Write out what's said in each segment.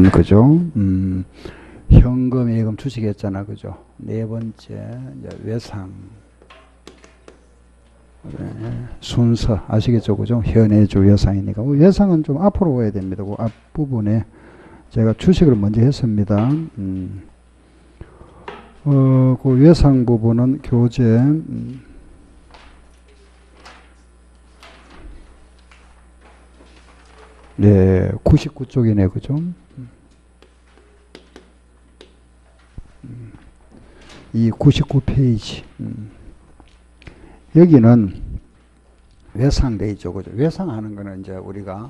그죠? 현금, 예금, 주식 했잖아. 그죠? 네 번째, 이제 외상. 순서 아시겠죠? 그죠? 현해주 외상이니까. 외상은 좀 앞으로 와야 됩니다. 그 앞부분에 제가 주식을 먼저 했습니다. 그 외상 부분은 교재, 네, 99쪽이네. 그죠? 이 99페이지. 여기는 외상돼 있죠. 그죠? 외상하는 거는 이제 우리가,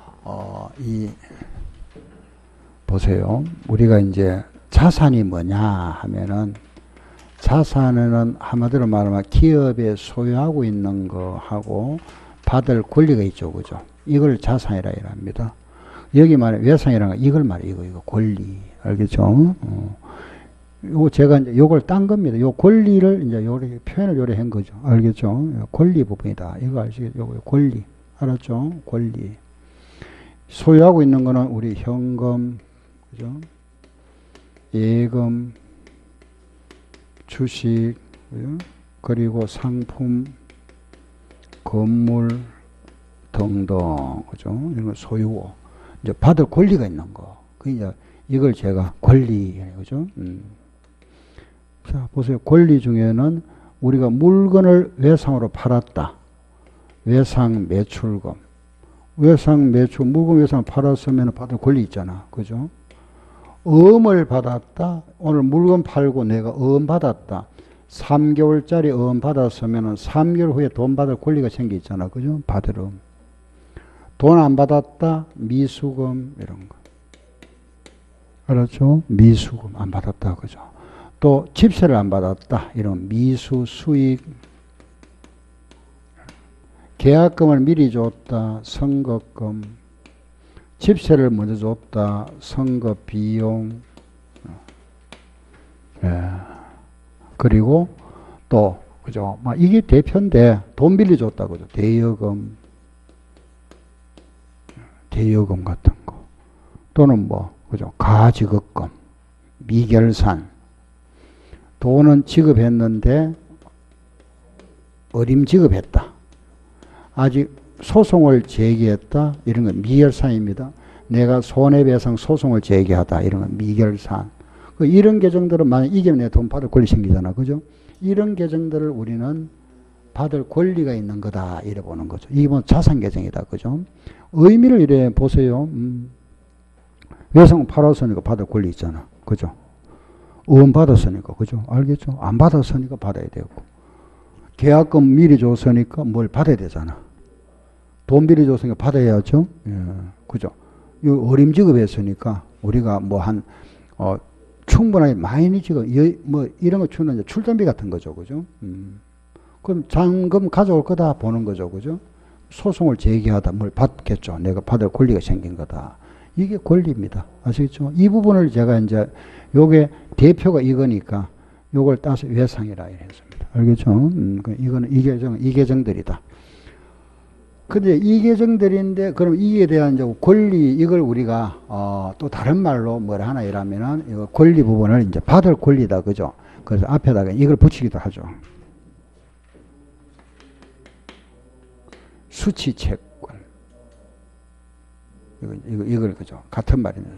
보세요. 우리가 이제 자산이 뭐냐 하면은, 자산은 한마디로 말하면 기업에 소유하고 있는 거하고 받을 권리가 있죠. 그죠? 이걸 자산이라 합니다. 여기 말해 외상이라는 거 이걸 말해. 이거 권리. 알겠죠? 요 제가 이제 요걸 딴 겁니다. 요 권리를 이제 요렇게 표현을 요래 한 거죠. 알겠죠? 권리 부분이다. 이거 아시겠죠? 요거 권리. 알았죠? 권리. 소유하고 있는 거는 우리 현금, 그죠? 예금, 주식, 그죠? 그리고 상품, 건물 등등, 그죠? 이런 거 소유고, 이제 받을 권리가 있는 거. 그 이제 이걸 제가 권리, 그죠? 자, 보세요. 권리 중에는 우리가 물건을 외상으로 팔았다. 외상 매출금. 외상 매출, 물건 외상 팔았으면 받을 권리 있잖아. 그죠? 어음을 받았다. 오늘 물건 팔고 내가 어음 받았다. 3개월짜리 어음 받았으면 3개월 후에 돈 받을 권리가 생겨 있잖아. 그죠? 받을 어음. 돈 안 받았다. 미수금, 이런 거. 알았죠? 미수금 안 받았다. 그죠? 또 집세를 안 받았다. 이런 미수 수익. 계약금을 미리 줬다. 선거금. 집세를 먼저 줬다. 선거 비용. 그리고 또 그죠? 막 이게 대표인데 돈 빌려 줬다. 그죠? 대여금. 대여금 같은 거. 또는 뭐 그죠? 가지급금. 미결산. 돈은 지급했는데 어림 지급했다. 아직 소송을 제기했다. 이런 건 미결산입니다. 내가 손해배상 소송을 제기하다. 이런 건 미결산. 이런 계정들은 만약 이기면 내가 돈 받을 권리 생기잖아. 그죠? 이런 계정들을 우리는 받을 권리가 있는 거다. 이래 보는 거죠. 이게 뭐 자산 계정이다. 그죠? 의미를 이래 보세요. 외상 팔았으니까 받을 권리 있잖아. 그죠? 은 받았으니까. 그죠? 알겠죠? 안 받았으니까 받아야 되고. 계약금 미리 줬으니까 뭘 받아야 되잖아. 돈 미리 줬으니까 받아야죠. 예, 그죠? 이 어림 지급했으니까 우리가 뭐 충분하게 많이 지급, 뭐 이런 거 주는 출전비 같은 거죠. 그죠? 그럼 잔금 가져올 거다 보는 거죠. 그죠? 소송을 제기하다 뭘 받겠죠. 내가 받을 권리가 생긴 거다. 이게 권리입니다. 아시겠죠? 이 부분을 제가 이제 요게 대표가 이거니까 요걸 따서 외상이라 했습니다. 알겠죠? 이거는 이 계정들이다. 근데 이 계정들인데 그럼 이에 대한 이제 권리 이걸 우리가 또 다른 말로 뭐라 하나 이라면은 이거 권리 부분을 이제 받을 권리다. 그죠? 그래서 앞에다가 이걸 붙이기도 하죠. 수취채권. 이걸 그죠? 같은 말이네.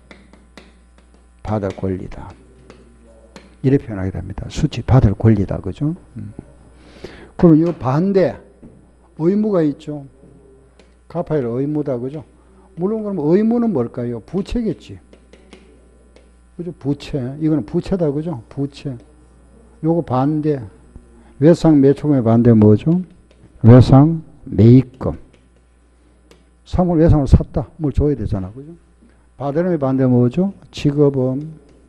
받을 권리다. 이렇게 표현하게 됩니다. 수취 받을 권리다. 그죠? 그럼 이거 반대. 의무가 있죠. 갚아야 할 의무다. 그죠? 물론 그럼 의무는 뭘까요? 부채겠지. 그죠? 부채. 이거는 부채다. 그죠? 부채. 요거 반대. 외상 매출금의 반대 뭐죠? 외상 매입금. 상품을 외상으로 샀다. 뭘 줘야 되잖아. 그죠? 받으름의 반대 뭐죠? 지급금.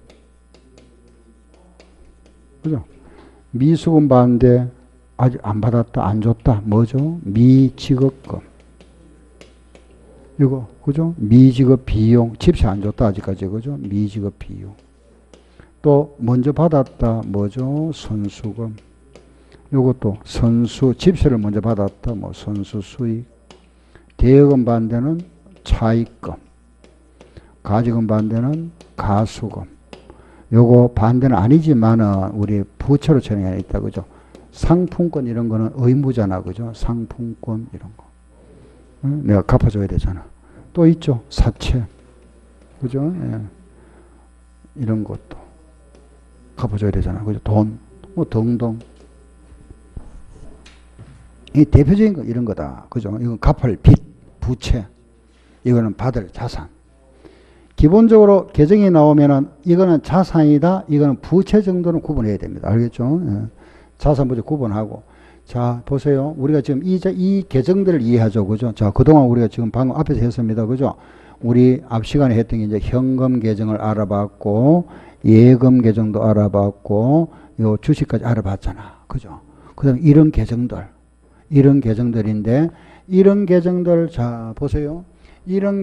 그죠? 미수금 반대. 아직 안 받았다, 안 줬다. 뭐죠? 미지급금. 이거, 그죠? 미지급 비용. 집세 안 줬다, 아직까지. 그죠? 미지급 비용. 또, 먼저 받았다. 뭐죠? 선수금. 요것도 선수, 집세를 먼저 받았다. 뭐, 선수 수익. 대여금 반대는 차익금. 가지금 반대는 가수금. 요거 반대는 아니지만은 우리 부채로 처리해 있다. 그죠? 상품권 이런 거는 의무잖아. 그죠? 상품권 이런 거. 내가 갚아줘야 되잖아. 또 있죠. 사채. 그죠? 예. 이런 것도 갚아줘야 되잖아. 그죠? 돈. 뭐 등등. 이 대표적인 거 이런 거다. 그죠? 이건 갚을 빚, 부채. 이거는 받을 자산. 기본적으로 계정이 나오면은 이거는 자산이다. 이거는 부채 정도는 구분해야 됩니다. 알겠죠? 예. 자산 부채 구분하고. 자, 보세요. 우리가 지금 이 계정들을 이해하죠. 그죠? 자, 그동안 우리가 지금 방금 앞에서 했습니다. 그죠? 우리 앞 시간에 했던 게 이제 현금 계정을 알아봤고, 예금 계정도 알아봤고, 요 주식까지 알아봤잖아. 그죠? 그 다음에 이런 계정들인데, 이런 계정들, 자, 보세요. 이런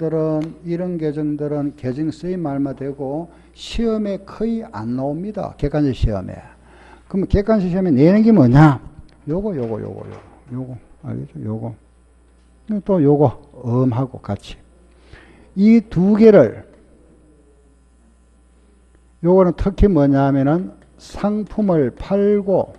계정들은 계정 쓰임 말마 되고, 시험에 거의 안 나옵니다. 객관식 시험에. 그럼 객관식 시험에 내는 게 뭐냐? 요거. 알겠죠? 요거. 또 요거, 하고 같이. 이 두 개를, 요거는 특히 뭐냐 하면은 상품을 팔고,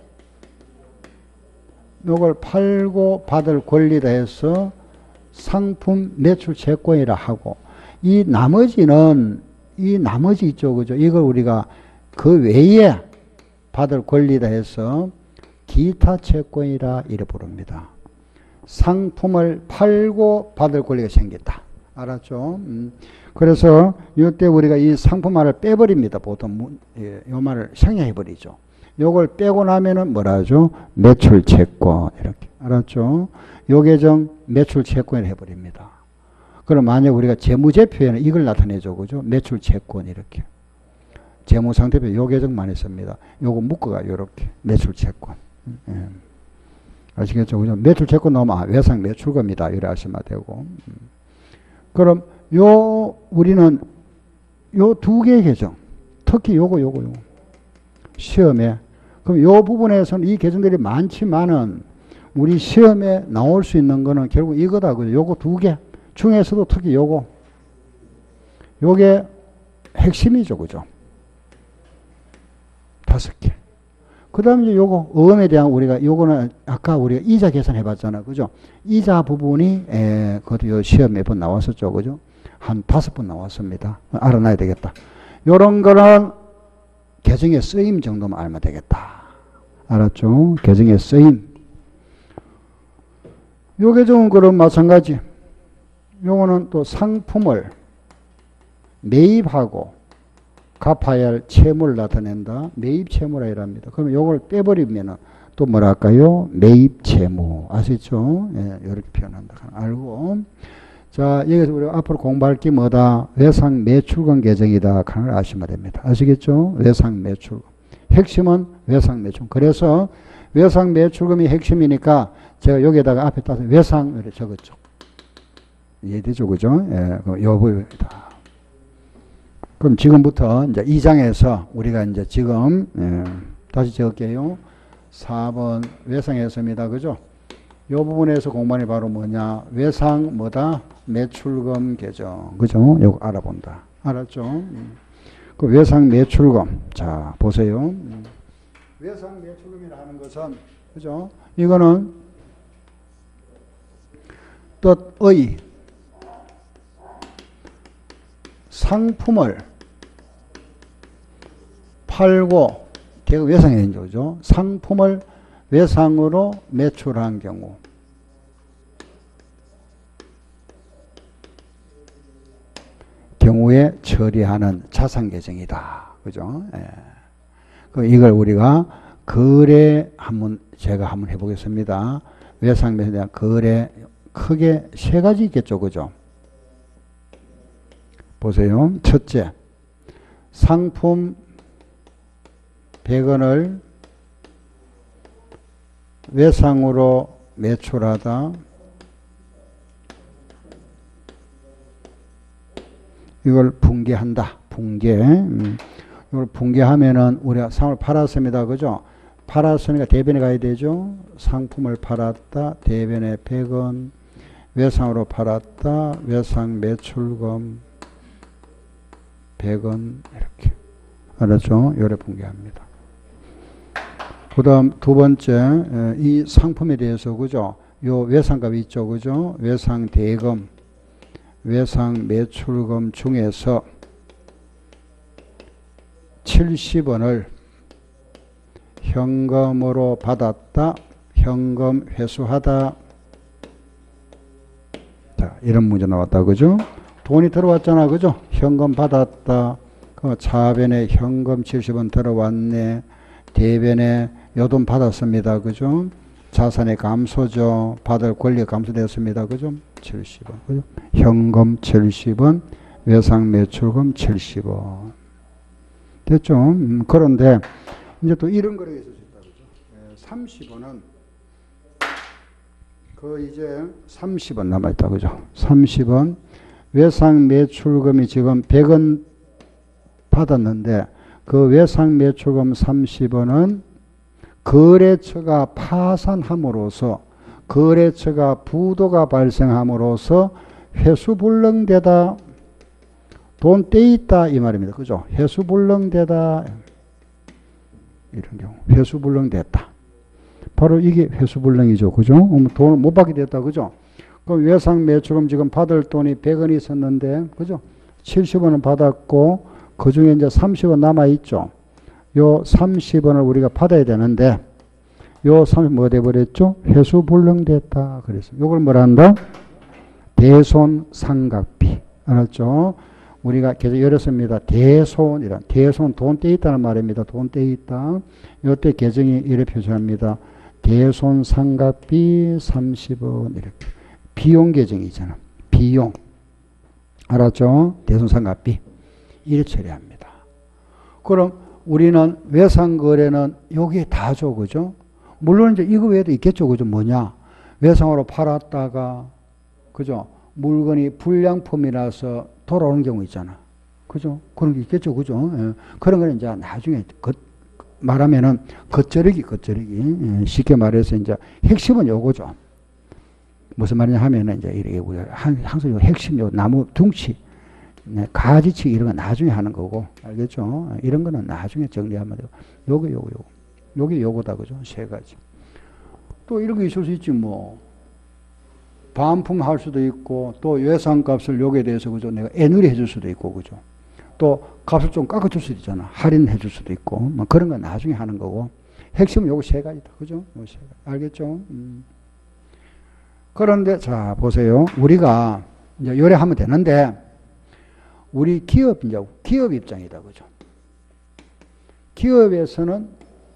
요걸 팔고 받을 권리다 해서 상품 매출 채권이라 하고, 이 나머지 있죠. 그죠? 이걸 우리가 그 외에 받을 권리다 해서 기타 채권이라 이래 부릅니다. 상품을 팔고 받을 권리가 생겼다. 알았죠? 그래서 이때 우리가 이 상품화를 빼버립니다. 보통 요 말을 생략해버리죠. 요걸 빼고 나면은 뭐라 하죠? 매출 채권 이렇게. 알았죠? 요 계정 매출 채권을 해버립니다. 그럼 만약 우리가 재무제표에는 이걸 나타내죠. 그죠? 매출 채권 이렇게. 재무상태표 요 계정만 했습니다. 요거 묶어가 요렇게 매출 채권. 예. 아시겠죠? 그죠? 매출 채권 넣으면 외상 매출금이다. 이래 하시면 되고. 그럼 우리는 요 두 개의 계정, 특히 요거. 시험에. 그럼 요 부분에서는 이 계정들이 많지만은 우리 시험에 나올 수 있는 거는 결국 이거다. 그죠? 요거 두 개. 중에서도 특히 요게 핵심이죠. 그죠? 5개. 그 다음에 이제 요거, 어음에 대한 요거는 아까 우리가 이자 계산해 봤잖아. 그죠? 이자 부분이, 그것도 요 시험 몇 번 나왔었죠. 그죠? 한 5번 나왔습니다. 알아놔야 되겠다. 요런 거는 계정의 쓰임 정도만 알면 되겠다. 알았죠? 계정의 쓰임. 요 계정은 그럼 마찬가지. 요거는 또 상품을 매입하고 갚아야 할 채무를 나타낸다. 매입 채무라 이랍니다. 그러면 요걸 빼버리면은 또 뭐랄까요? 매입 채무. 아시죠? 예, 이렇게 표현한다. 알고. 자, 여기서 우리 앞으로 공부할 게 뭐다? 외상 매출금 계정이다. 하는 걸 아시면 됩니다. 아시겠죠? 외상 매출금. 핵심은 외상 매출금. 그래서 외상 매출금이 핵심이니까 제가 여기에다가 앞에 따서 외상 이렇게 적었죠. 이해되죠? 그죠? 예, 요 부분이다. 그럼 지금부터 이제 2장에서 우리가 이제 지금, 다시 적을게요. 4번 외상에서입니다. 그죠? 요 부분에서 공부하는 바로 뭐냐? 외상 뭐다? 매출금 계정. 그죠? 요거 알아본다. 알았죠? 그 외상 매출금. 자, 보세요. 외상 매출금이라는 것은, 그죠? 이거는 뜻의 상품을 팔고, 걔가 외상이 된 거죠. 상품을 외상으로 매출한 경우에 처리하는 자산 계정이다. 그죠? 예. 이걸 우리가 제가 한번 해보겠습니다. 외상 매출에 대한 거래 크게 3가지 있겠죠. 그죠? 보세요. 첫째, 상품 100원을 외상으로 매출하다. 이걸 붕괴한다. 붕괴. 이걸 붕괴하면은 우리가 상을 팔았습니다. 그죠? 팔았으니까 대변에 가야 되죠. 상품을 팔았다. 대변에 100원. 외상으로 팔았다. 외상 매출금. 100원 이렇게. 알았죠? 요래 분개합니다. 그 다음 두 번째, 이 상품에 대해서, 그죠? 요 외상값 있죠, 그죠? 외상 대금, 외상 매출금 중에서 70원을 현금으로 받았다, 현금 회수하다. 자, 이런 문제 나왔다, 그죠? 돈이 들어왔잖아, 그죠? 현금 받았다. 그 차변에 현금 70원 들어왔네. 대변에 요 돈 받았습니다, 그죠? 자산의 감소죠. 받을 권리가 감소되었습니다, 그죠? 70원, 그죠? 현금 70원, 외상 매출금 70원. 됐죠? 그런데 이제 또 이런 거래가 있을 수 있다, 그죠? 30원은 그 이제 30원 남아있다, 그죠? 30원 외상 매출금이 지금 100원 받았는데 그 외상 매출금 30원은 거래처가 파산함으로써 거래처가 부도가 발생함으로써 회수불능되다, 돈 떼있다 이 말입니다. 그죠? 회수불능되다 이런 경우 회수불능됐다. 바로 이게 회수불능이죠. 그죠? 돈을 못 받게 됐다. 그죠? 그럼 외상 매출금 지금 받을 돈이 100원이 있었는데, 그죠? 70원을 받았고, 그 중에 이제 30원 남아있죠. 요 30원을 우리가 받아야 되는데, 요 30원 뭐 돼버렸죠? 회수불능됐다. 그래서 요걸 뭐라 한다? 대손상각비. 알았죠? 우리가 계속 열었습니다. 대손이란, 대손 돈 떼있다는 말입니다. 돈 떼있다. 요때 계정이 이렇게 표시합니다. 대손상각비 30원 이렇게. 비용 계정이잖아. 비용. 알았죠? 대손상각비. 이렇게 처리합니다. 그럼 우리는 외상거래는 여기에 다 줘. 그죠? 물론 이제 이거 외에도 있겠죠. 그죠? 뭐냐? 외상으로 팔았다가, 그죠? 물건이 불량품이라서 돌아오는 경우 있잖아. 그죠? 그런 게 있겠죠. 그죠? 예. 그런 거는 이제 나중에, 말하면은 겉절이기. 예. 쉽게 말해서 이제 핵심은 요거죠. 무슨 말이냐 하면은 이제 이렇게 항상 요 핵심, 요 나무 둥치, 가지치 이런 거 나중에 하는 거고. 알겠죠? 이런 거는 나중에 정리하면 돼요. 요게 요거다. 그죠? 세 가지. 또 이런 게 있을 수 있지 뭐. 반품할 수도 있고, 또 외상값을 요게 대해서, 그죠? 내가 애누리 해줄 수도 있고, 그죠? 또 값을 좀 깎아줄 수도 있잖아. 할인해 줄 수도 있고, 뭐 그런 건 나중에 하는 거고. 핵심은 요거 세 가지다. 그죠? 요 세 가지. 알겠죠? 그런데, 자, 보세요. 우리가 이제 요래하면 되는데, 우리 기업, 이제 기업 입장이다. 그죠? 기업에서는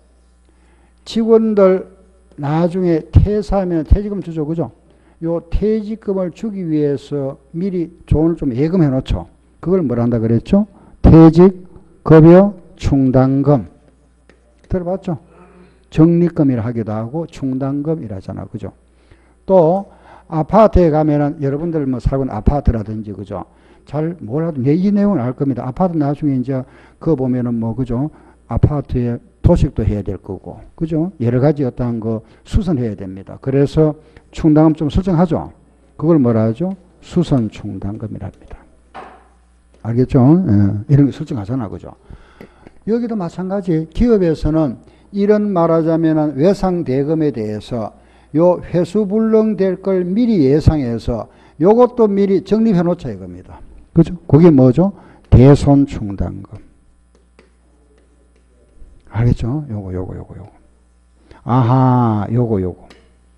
직원들 나중에 퇴사하면 퇴직금 주죠. 그죠? 요 퇴직금을 주기 위해서 미리 돈을 좀 예금해 놓죠. 그걸 뭐라 한다 그랬죠? 퇴직급여 충당금. 들어봤죠? 적립금이라 하기도 하고 충당금이라 하잖아. 그죠? 또 아파트에 가면은 여러분들 뭐 살고 있는 아파트라든지, 그죠? 잘 몰라도 이 내용을 알 겁니다. 아파트 나중에 이제 그거 보면은 뭐, 그죠? 아파트에 도식도 해야 될 거고, 그죠? 여러 가지 어떤 거 수선해야 됩니다. 그래서 충당금 좀 설정하죠. 그걸 뭐라 하죠? 수선 충당금이랍니다. 알겠죠? 예, 이런 거 설정하잖아. 그죠? 여기도 마찬가지. 기업에서는 이런 말하자면 외상 대금에 대해서 요 회수불능 될 걸 미리 예상해서 요것도 미리 적립해 놓자 이겁니다. 그죠? 그게 뭐죠? 대손 충당금. 알겠죠? 요거. 아하, 요거.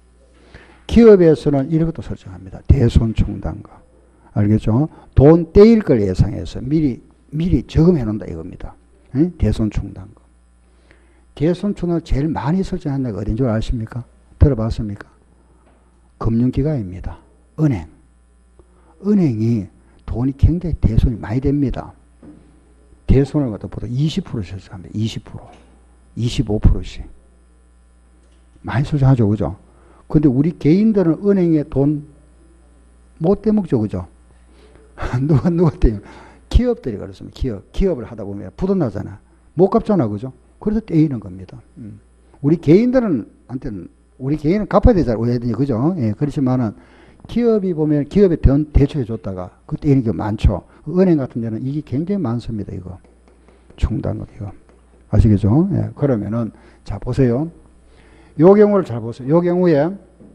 기업에서는 이런 것도 설정합니다. 대손 충당금. 알겠죠? 돈 떼일 걸 예상해서 미리 저금해 놓는다 이겁니다. 응? 대손 충당금. 대손 충당금 제일 많이 설정한 데가 어딘 줄 아십니까? 들어봤습니까? 금융기관입니다. 은행. 은행이 돈이 굉장히 대손이 많이 됩니다. 대손을 갖다 보다 20% 설정합니다. 20%. 25%씩. 많이 설정하죠. 그죠? 근데 우리 개인들은 은행에 돈 못 떼먹죠. 그죠? 누가 떼요? 기업들이 그렇습니다. 기업을 하다 보면 부도 나잖아. 못 갚잖아. 그죠? 그래서 떼이는 겁니다. 우리 개인들은, 우리 개인은 갚아야 되잖아요. 그죠? 예, 그렇지만은 기업이 보면 기업에 대출해 줬다가 그때 이런 게 많죠. 은행 같은 데는 이게 굉장히 많습니다. 이거 충당금 이거 아시겠죠? 예, 그러면은 자 보세요. 요 경우를 잘 보세요. 요 경우에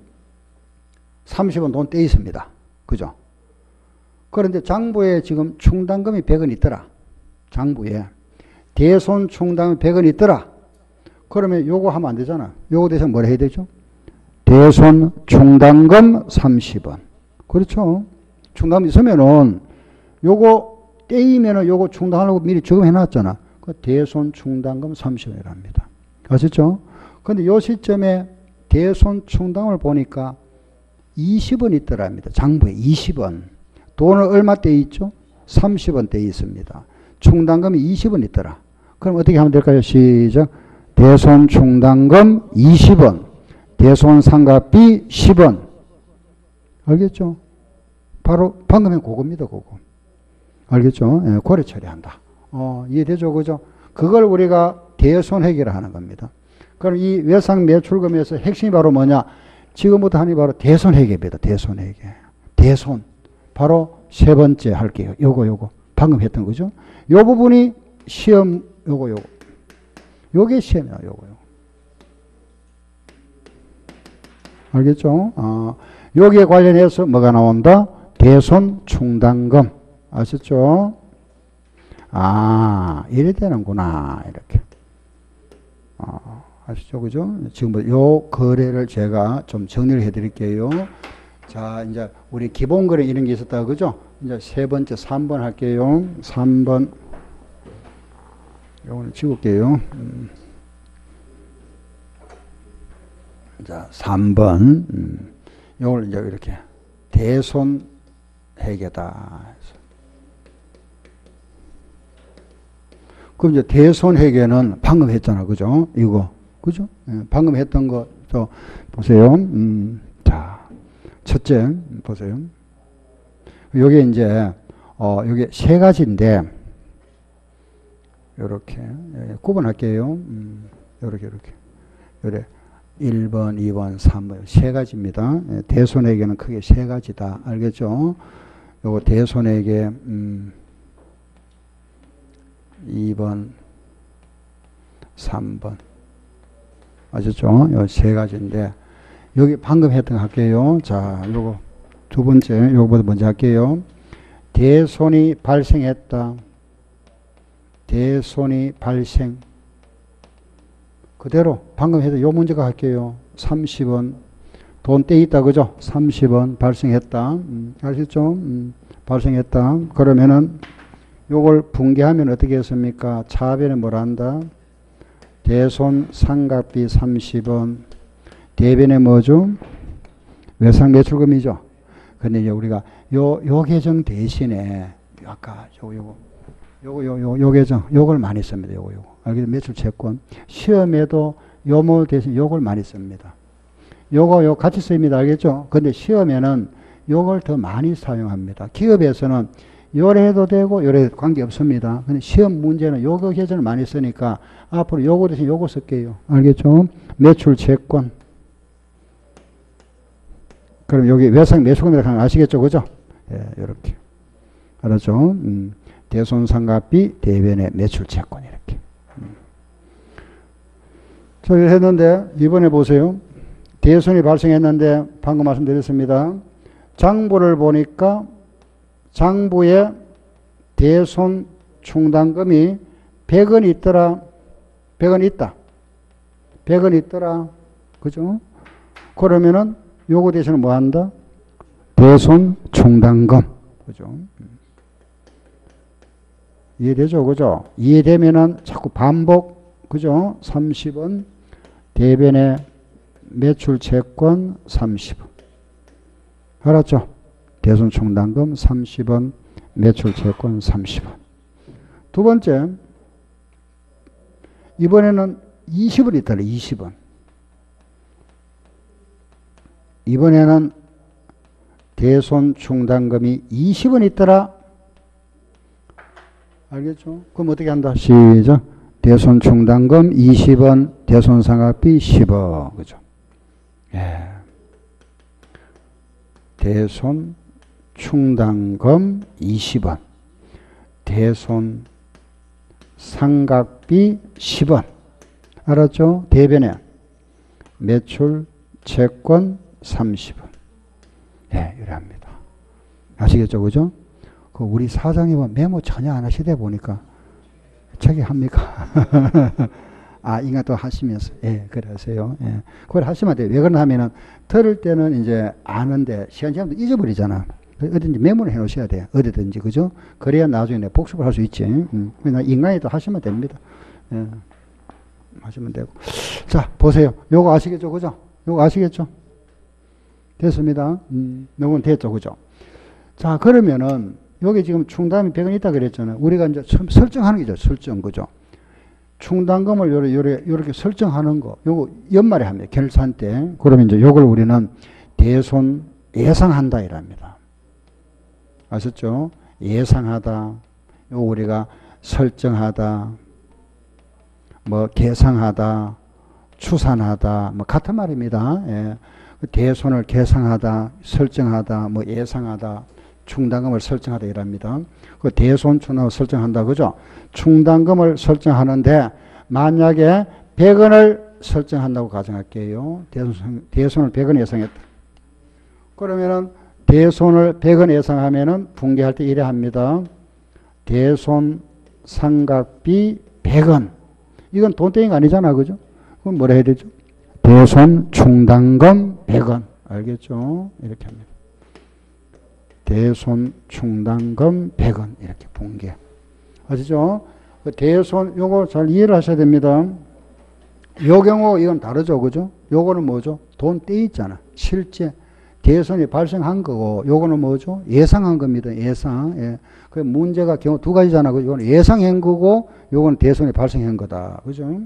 30원 돈 떼 있습니다. 그죠? 그런데 장부에 지금 충당금이 100원 있더라. 장부에 대손 충당금이 100원 있더라. 그러면 요거 하면 안 되잖아. 요거 대신 뭘 해야 되죠? 대손 충당금 30원. 그렇죠? 충당금 있으면은 요거 떼이면은 요거 충당하려고 미리 적금해 놨잖아. 그 대손 충당금 30원이랍니다. 아셨죠? 근데 요 시점에 대손 충당을 보니까 20원 있더랍니다. 장부에 20원. 돈을 얼마 떼 있죠? 30원 떼 있습니다. 충당금이 20원 있더라. 그럼 어떻게 하면 될까요? 시작. 대손 충당금 20원. 대손 상각비 10원. 알겠죠? 바로 방금의 그겁니다. 그거. 알겠죠? 예, 고려 처리한다. 이해되죠? 그죠? 그걸 우리가 대손회계를 하는 겁니다. 그럼 이 외상 매출금에서 핵심이 바로 뭐냐? 지금부터 하는 게 바로 대손회계입니다. 대손회계. 대손. 바로 세 번째 할게요. 요거. 방금 했던 거죠? 요 부분이 시험, 요거. 요게 시험이야, 요거. 알겠죠? 여기에 관련해서 뭐가 나온다? 대손 충당금. 아셨죠? 이래 되는구나. 이렇게. 아시죠? 그죠? 지금 요 거래를 제가 좀 정리를 해 드릴게요. 자, 이제 우리 기본 거래 이런 게 있었다. 그죠? 이제 세 번째 3번 할게요. 3번. 요거는 지울게요. 자, 3번. 요걸 이제 이렇게 대손 회계다. 그럼 이제 대손 회계는 방금 했잖아. 그죠? 이거. 그죠? 예, 방금 했던 거 또 보세요. 자, 첫째 보세요. 요게 이제 요게 세 가지인데 요렇게 구분할게요. 요렇게 요래 1번, 2번, 3번 세 가지입니다. 대손회계는 크게 세 가지다. 알겠죠? 요거 대손회계 2번, 3번 아셨죠? 요 세 가지인데 여기 방금 했던 거 할게요. 자, 요거 두 번째 요거보다 먼저 할게요. 대손이 발생했다. 대손이 발생. 그대로 방금 해서 요 문제가 할게요. 30원 돈 떼 있다. 그죠? 30원 발생했다. 아시죠? 발생했다. 그러면은 요걸 분개하면 어떻게 했습니까? 차변에 뭘 한다? 대손 상각비 30원. 대변에 뭐죠? 외상 매출금이죠. 근데 이제 우리가 요 계정 대신에 아까 요 계정 요걸 많이 씁니다. 요거. 알겠죠? 매출 채권. 시험에도 요모 대신 요걸 많이 씁니다. 요거 같이 씁니다. 알겠죠? 근데 시험에는 요걸 더 많이 사용합니다. 기업에서는 요래 해도 되고 요래 해도 관계없습니다. 근데 시험 문제는 요거 계정을 많이 쓰니까 앞으로 요거 대신 요거 쓸게요. 알겠죠? 매출 채권. 그럼 여기 외상 매출금이라고 하는 거 아시겠죠? 그죠? 예, 요렇게. 알았죠? 대손상각비 대변의 매출 채권 이렇게. 자, 이렇게 했는데 이번에 보세요. 대손이 발생했는데 방금 말씀드렸습니다. 장부를 보니까 장부에 대손 충당금이 100원 있더라. 100원 있다. 100원 있더라. 그죠? 그러면은 요거 대신에 뭐 한다? 대손 충당금. 그죠? 이해되죠? 그죠? 이해되면은 자꾸 반복. 그죠? 30원. 대변의 매출 채권 30원. 알았죠? 대손 충당금 30원. 매출 채권 30원. 두 번째. 이번에는 20원 있더라. 20원. 이번에는 대손 충당금이 20원 있더라. 알겠죠? 그럼 어떻게 한다? 시작. 대손 충당금 20원, 대손 상각비 10원. 그죠? 예. 대손 충당금 20원, 대손 상각비 10원. 알았죠? 대변에 매출 채권 30원. 예, 이랍니다. 아시겠죠? 그죠? 그 우리 사장님은 메모 전혀 안 하시다 보니까 책이 합니까? 아, 이거 또 하시면서. 예, 그래 하세요. 예. 그걸 하시면 돼요. 왜 그러냐 하면은, 들을 때는 이제 아는데, 시간 지나면 잊어버리잖아. 어딘지 메모를 해 놓으셔야 돼요. 어디든지. 그죠? 그래야 나중에 복습을 할 수 있지. 인간이 또 하시면 됩니다. 예. 하시면 되고. 자, 보세요. 요거 아시겠죠? 그죠? 요거 아시겠죠? 됐습니다. 요건 됐죠? 그죠? 자, 그러면은, 여기 지금 충당금이 100원 있다 그랬잖아요. 우리가 이제 설정하는 게죠. 설정. 그죠? 충당금을 요렇게 설정하는 거. 요거 연말에 합니다. 결산 때. 그러면 이제 요걸 우리는 대손 예상한다 이랍니다. 아셨죠? 예상하다. 요거 우리가 설정하다. 뭐 계상하다. 추산하다. 뭐 같은 말입니다. 예. 대손을 계상하다. 설정하다. 뭐 예상하다. 충당금을 설정하다 이랍니다. 그 대손 충당금을 설정한다. 그죠? 충당금을 설정하는데 만약에 100원을 설정한다고 가정할게요. 대손을 100원 예상했다. 그러면은 대손을 100원 예상하면은 분개할 때 이래 합니다. 대손 상각비 100원. 이건 돈땡이가 아니잖아. 그죠? 그럼 뭐라 해야 되죠? 대손 충당금 100원. 알겠죠? 이렇게 합니다. 대손 충당금 100원 이렇게 분개. 아시죠? 그 대손 요거 잘 이해를 하셔야 됩니다. 요 경우 이건 다르죠. 그죠? 요거는 뭐죠? 돈 떼 있잖아. 실제 대손이 발생한 거고 요거는 뭐죠? 예상한 겁니다. 예상. 예. 그 문제가 경우 두 가지잖아. 요거는 예상한 거고 요거는 대손이 발생한 거다. 그죠?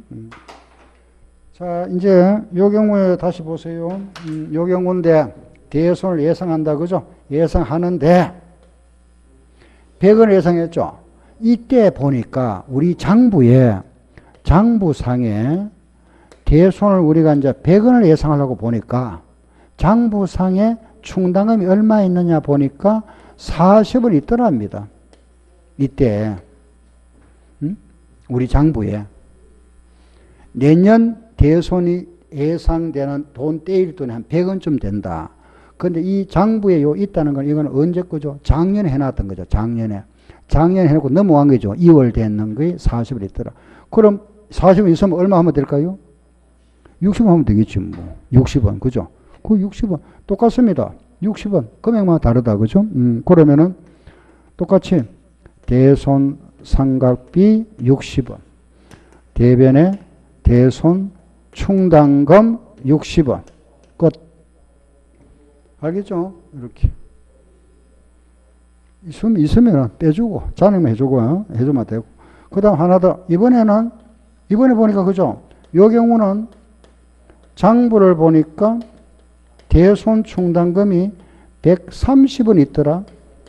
자, 이제 요 경우에 다시 보세요. 요 경우인데 대손을 예상한다. 그죠? 예상하는데 100원을 예상했죠. 이때 보니까 우리 장부상에 대손을 우리가 이제 100원을 예상하려고 보니까 장부상에 충당금이 얼마 있느냐 보니까 40원 있더랍니다. 이때 우리 장부에 내년 대손이 예상되는 돈 떼일 돈이 한 100원쯤 된다. 근데 이 장부에 요 있다는 건 이건 언제 거죠? 작년에 해놨던 거죠. 작년에 해놓고 넘어간 거죠. 2월 됐는 거에 40원 있더라. 그럼 40원 있으면 얼마 하면 될까요? 60원 하면 되겠지 뭐. 60원. 그죠? 그 60원. 똑같습니다. 60원. 금액만 다르다. 그죠? 그러면은 똑같이 대손 상각비 60원. 대변에 대손 충당금 60원. 끝. 알겠죠? 이렇게. 있으면 빼주고, 잔액만 해주면 되고. 그 다음 하나 더. 이번에 보니까, 그죠? 요 경우는 장부를 보니까 대손 충당금이 130원 있더라.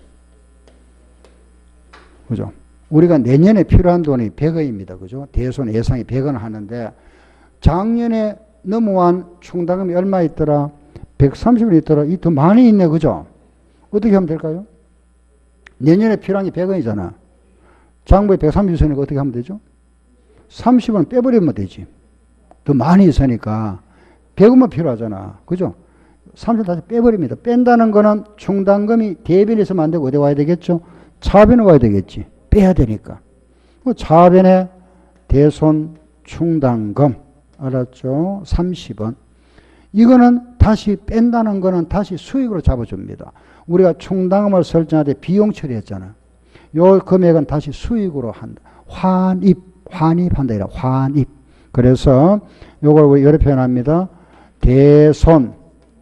그죠? 우리가 내년에 필요한 돈이 100원입니다. 그죠? 대손 예상이 100원 하는데, 작년에 넘어간 충당금이 얼마 있더라? 130원 있더라. 이 더 많이 있네. 그죠? 어떻게 하면 될까요? 내년에 필요한 게 100원이잖아. 장부에 130원 있으니까 어떻게 하면 되죠? 30원 빼버리면 되지. 더 많이 있으니까 100원만 필요하잖아. 그죠? 30원 다시 빼버립니다. 뺀다는 거는 충당금이 대변에 있으면 안 되고 어디 와야 되겠죠? 차변에 와야 되겠지. 빼야 되니까. 차변에 대손 충당금. 알았죠? 30원. 이거는 다시 뺀다는 거는 다시 수익으로 잡아줍니다. 우리가 충당금을 설정할 때 비용 처리했잖아. 요 금액은 다시 수익으로 한다. 환입한다. 이라 환입. 그래서 요걸 우리 이렇게 표현합니다. 대손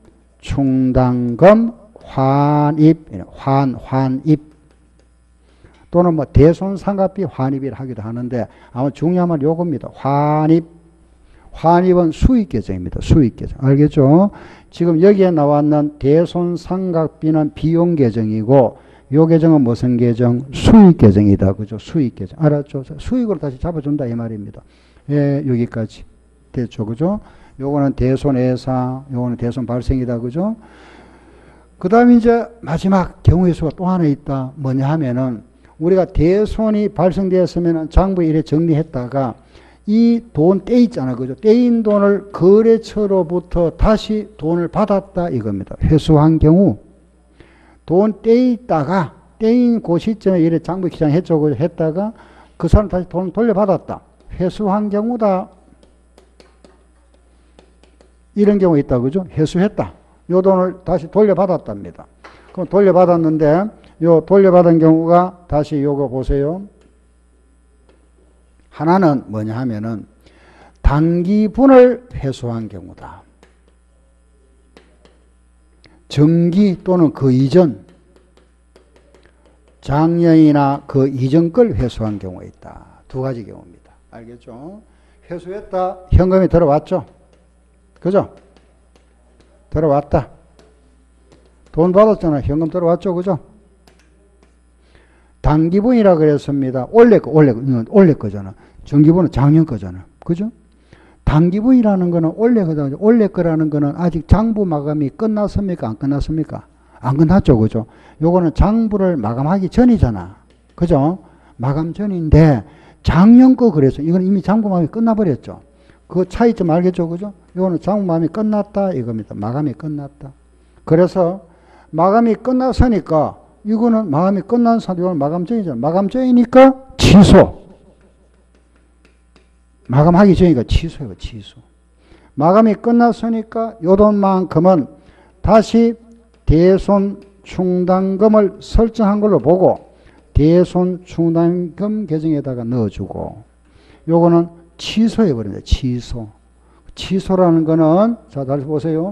충당금 환입. 환입. 또는 뭐 대손 상각비 환입이라 하기도 하는데 아마 중요한 건 요겁니다. 환입은 수익 계정입니다. 수익 계정. 알겠죠? 지금 여기에 나왔는 대손 상각비는 비용 계정이고 요 계정은 무슨 계정? 수익 계정이다. 그죠? 수익 계정. 알았죠? 수익으로 다시 잡아준다 이 말입니다. 예, 여기까지. 됐죠? 그죠? 요거는 대손 예상, 요거는 대손 발생이다. 그죠? 그 다음에 이제 마지막 경우의 수가 또 하나 있다. 뭐냐 하면은 우리가 대손이 발생되었으면 장부에 이래 정리했다가 이 돈 떼있잖아. 그죠? 떼인 돈을 거래처로부터 다시 돈을 받았다. 이겁니다. 회수한 경우 돈 떼있다가 떼인 그 시점에 이래 장부 기장했죠. 그죠? 했다가 그 사람 다시 돈을 돌려받았다. 회수한 경우다. 이런 경우 있다. 그죠? 회수했다. 요 돈을 다시 돌려받았답니다. 그럼 돌려받았는데 요 돌려받은 경우가 다시 요거 보세요. 하나는 뭐냐 하면은 단기분을 회수한 경우다. 정기 또는 그 이전 작년이나 그 이전 걸 회수한 경우가 있다. 두 가지 경우입니다. 알겠죠? 회수했다. 현금이 들어왔죠? 그죠? 들어왔다. 돈 받았잖아. 현금 들어왔죠. 그죠? 단기분이라 그랬습니다. 올해 거잖아. 정기분은 작년 거잖아. 그죠? 단기분이라는 거는 올해 거잖아. 올해 거라는 거는 아직 장부 마감이 끝났습니까? 안 끝났습니까? 안 끝났죠. 그죠? 요거는 장부를 마감하기 전이잖아. 그죠? 마감 전인데 작년 거 그래서 이건 이미 장부 마감이 끝나버렸죠. 그 차이점 알겠죠? 그죠? 이거는 장부 마감이 끝났다 이겁니다. 마감이 끝났다. 그래서 마감이 끝났으니까 이거는 마감이 끝난 사람, 이거는 마감 전이잖아. 마감 전이니까 취소. 마감하기 전이니까 취소예요. 취소. 마감이 끝났으니까 요 돈만큼은 다시 대손 충당금을 설정한 걸로 보고 대손 충당금 계정에다가 넣어주고 요거는 취소해버립니다. 취소. 취소라는 거는 자 다시 보세요.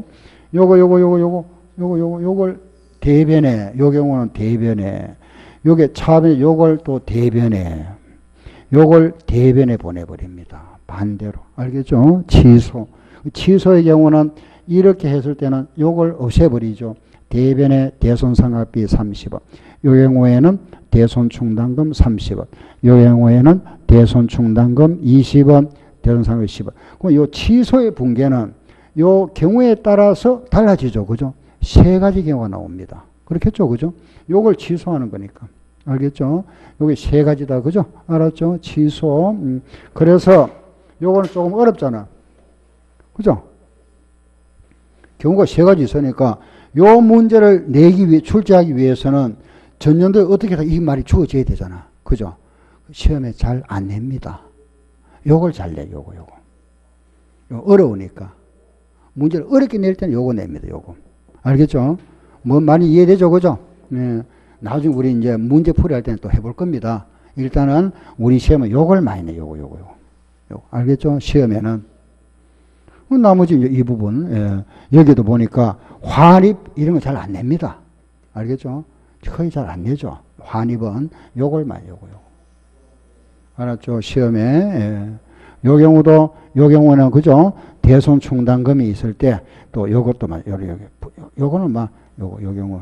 요걸 대변에 요 경우는 대변에 요게 차변에 요걸 또 대변에 요걸 대변에 보내버립니다. 반대로 알겠죠? 취소. 취소의 경우는 이렇게 했을 때는 요걸 없애버리죠. 대변에 대손상각비 30원. 요 경우에는 대손충당금 30원. 요 경우에는 대손충당금 20원. 대손상각비 10원. 그럼 요 취소의 분계는 요 경우에 따라서 달라지죠. 그죠? 세 가지 경우가 나옵니다. 그렇겠죠. 그죠? 요걸 취소하는 거니까. 알겠죠? 요게 세 가지다. 그죠? 알았죠? 취소. 그래서 요거는 조금 어렵잖아. 그죠? 경우가 세 가지 있으니까 요 문제를 내기 위해, 출제하기 위해서는 전년도에 어떻게 이 말이 주어져야 되잖아. 그죠? 시험에 잘 안 냅니다. 요걸 잘 내, 요거. 어려우니까. 문제를 어렵게 낼 때는 요거 냅니다, 요거. 알겠죠? 뭐 많이 이해되죠? 그죠? 네. 나중에 우리 이제 문제 풀이할 때는 또 해볼 겁니다. 일단은 우리 시험은 요걸 많이 내, 요거. 알겠죠? 시험에는. 나머지 이 부분, 예. 여기도 보니까 환입 이런 거 잘 안 냅니다. 알겠죠? 거의 잘 안 내죠. 환입은 요걸 많이, 요거. 알았죠? 시험에. 예. 요 경우는, 그죠? 대손 충당금이 있을 때, 또 요것도 막, 요거는 막, 요 경우.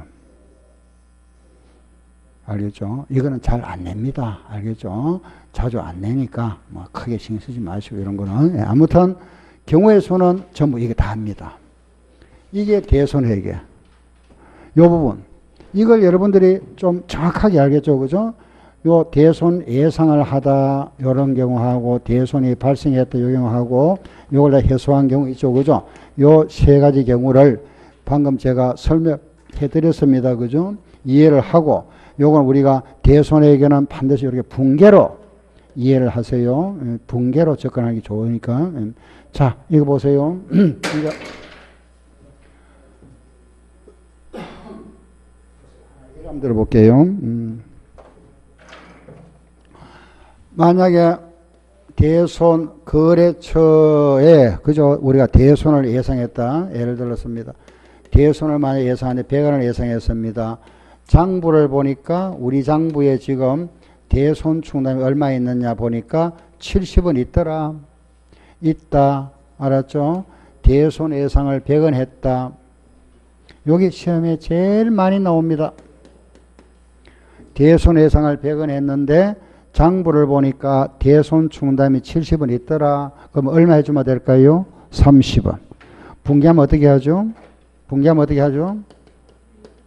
알겠죠? 이거는 잘 안 냅니다. 알겠죠? 자주 안 내니까, 뭐, 크게 신경 쓰지 마시고, 이런 거는. 예. 아무튼, 경우의 수는 전부 이게 다 합니다. 이게 대손회계. 요 부분. 이걸 여러분들이 좀 정확하게 알겠죠? 그죠? 요 대손 예상을 하다, 요런 경우하고, 대손이 발생했다, 요 경우하고, 요걸 다 해소한 경우 있죠. 그죠? 요 세 가지 경우를 방금 제가 설명해 드렸습니다. 그죠? 이해를 하고, 요건 우리가 대손에게는 반드시 이렇게 분계로 이해를 하세요. 분계로 접근하기 좋으니까. 자, 이거 보세요. 이거. 이거 한번 들어볼게요. 만약에 대손 거래처에, 그죠? 우리가 대손을 예상했다. 예를 들었습니다. 대손을 만약 예상하는데 100원을 예상했습니다. 장부를 보니까 우리 장부에 지금 대손 충당이 얼마 있느냐 보니까 70원 있더라. 있다. 알았죠? 대손 예상을 100원 했다. 여기 시험에 제일 많이 나옵니다. 대손 예상을 100원 했는데 장부를 보니까 대손 충당이 70원 있더라. 그럼 얼마 해주면 될까요? 30원. 분기하면 어떻게 하죠?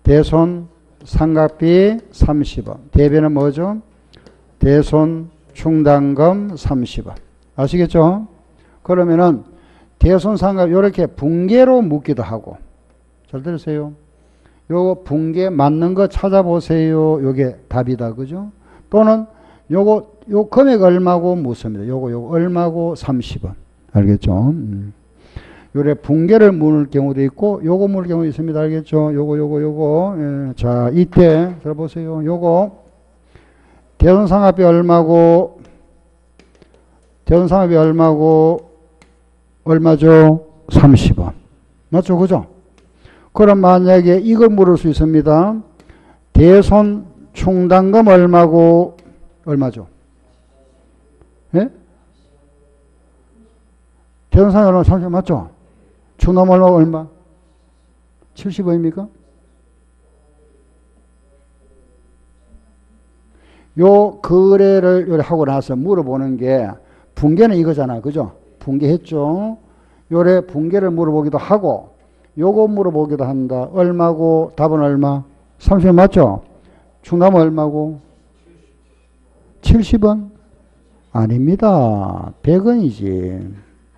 대손 상각비 30원. 대비는 뭐죠? 대손 충당금 30원. 아시겠죠? 그러면은 대손 상각 요렇게 분계로 묻기도 하고. 잘 들으세요. 요거 분계 맞는 거 찾아보세요. 요게 답이다. 그죠? 또는 요거 요 금액 얼마고 묻습니다. 요거 얼마고 30원. 알겠죠? 요래 분계를 물을 경우도 있고 요거 물을 경우도 있습니다. 알겠죠? 요거 예. 자, 이때 들어보세요. 요거 대손상각비 얼마고 대손상각비 얼마죠? 30원. 맞죠? 그죠? 그럼 만약에 이걸 물을 수 있습니다. 대손 충당금 얼마죠? 예? 대손상각비 얼마? 30원 맞죠? 충당금 얼마? 70원입니까? 요 거래를 하고 나서 물어보는 게 분계는 이거잖아. 그죠? 분계했죠? 요래 분계를 물어보기도 하고 요거 물어보기도 한다. 얼마고? 답은 얼마? 30원 맞죠? 충당은 얼마고? 70원? 아닙니다. 100원이지.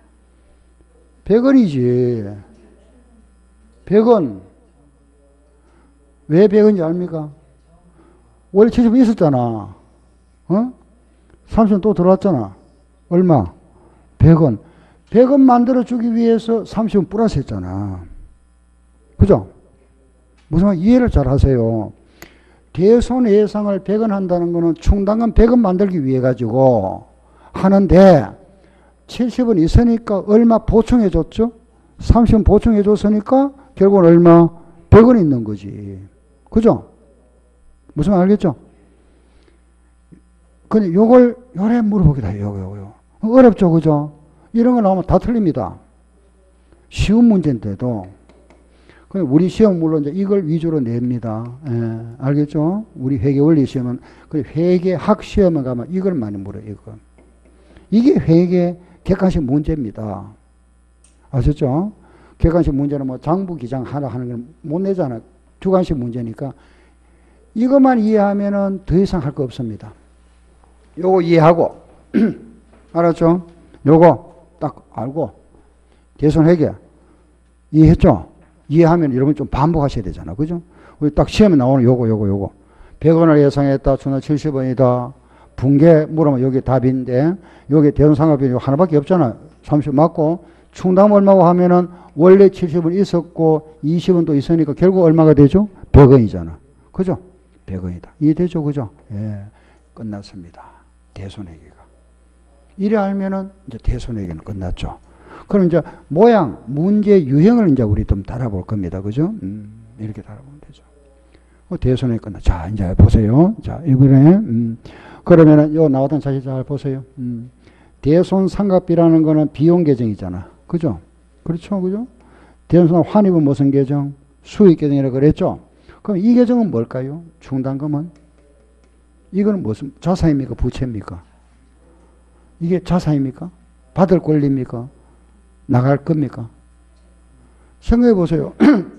100원이지. 100원. 왜 100원인지 압니까? 원래 70원 있었잖아. 30원 또 들어왔잖아. 얼마? 100원. 100원 만들어주기 위해서 30원 플러스 했잖아. 그죠? 무슨 말 이해를 잘 하세요. 대손 예상을 100원 한다는 거는 충당금 100원 만들기 위해 가지고 하는데 70원 있으니까 얼마 보충해 줬죠? 30원 보충해 줬으니까 결국은 얼마? 100원 있는 거지. 그죠? 무슨 말 알겠죠? 근데 요걸 요래 물어보기다 해요. 요거. 어렵죠, 그죠? 이런 거 나오면 다 틀립니다. 쉬운 문제인데도. 우리 시험 물론 이제 이걸 위주로 냅니다. 예, 알겠죠? 우리 회계 원리 시험은 회계 학 시험에 가면 이걸 많이 물어요. 이게 회계 객관식 문제입니다. 아셨죠? 객관식 문제는 뭐 장부 기장 하나 하는 건 못 내잖아요. 주관식 문제니까 이것만 이해하면은 더 이상 할 거 없습니다. 요거 이해하고 알았죠? 요거 딱 알고 대손회계 이해했죠? 이해하면 여러분 좀 반복하셔야 되잖아. 그죠? 우리 딱 시험에 나오는 요거 100원을 예상했다. 준화 70원이다. 분계 물으면 여기 답인데 여기 대손상각비 하나밖에 없잖아. 30원 맞고 충당 얼마고 하면은 원래 70원 있었고 20원도 있으니까 결국 얼마가 되죠? 100원이잖아. 그죠? 100원이다. 이해되죠? 그죠? 예. 끝났습니다. 대손회계가. 이래 알면은 이제 대손회계는 끝났죠. 그럼 이제 모양, 문제 유형을 이제 우리 좀 달아볼 겁니다. 그죠? 이렇게 달아보면 되죠. 대손회계 끝났. 자, 이제 보세요. 자, 이번에, 그러면은 요 나왔던 자식 잘 보세요. 대손상각비라는 거는 비용 계정이잖아. 그죠? 그렇죠? 그죠? 대손 환입은 무슨 계정? 수익 계정이라고 그랬죠? 그럼 이 계정은 뭘까요? 충당금은? 이거는 무슨 자산입니까? 부채입니까? 이게 자산입니까? 받을 권리입니까? 나갈 겁니까? 생각해 보세요.